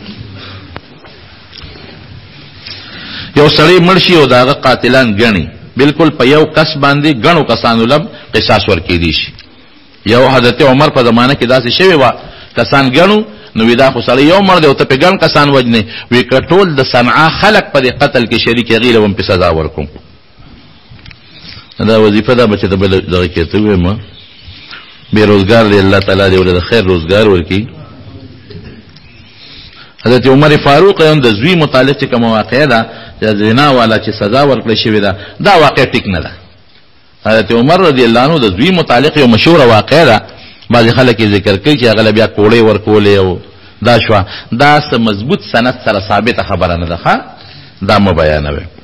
یو سړی مړ شي او د هغه قاتلان ګڼي، بالکل په یو کس باندې ګڼو کسانو لم قصاص ورکېدی شي. یو حضرت عمر په زمانه کې داسې شوی وه کسان ګڼو نو وی دا خو سړی یو مړ دی او ته پې ګڼ کسان وجنې وی که ټول د صنعا خلق په دې قتل کې شریک هغې له به م پې سزا ورکوم دا وظیفه ده بچه د بل دغه کې ته ویم بېروزګار دی الله تعالی دې ولې د خیر روزګار ورکړي حضرت عمر فاروق هم د زوی متعلق چې کومه واقعه ده چې زنا والا چې سزا ورکړی شوې ده دا واقع ټیک نه ده حضرت عمر رضی الله عنه د زوی متعلق یو مشهوره واقعه ده بعضې خلک یې ذکر کوي چې هغه له بیا کوړې ورکولې او دا شوه دا څه مضبوط سند سره ثابته خبره نه ده ښه دا مه بیانوئ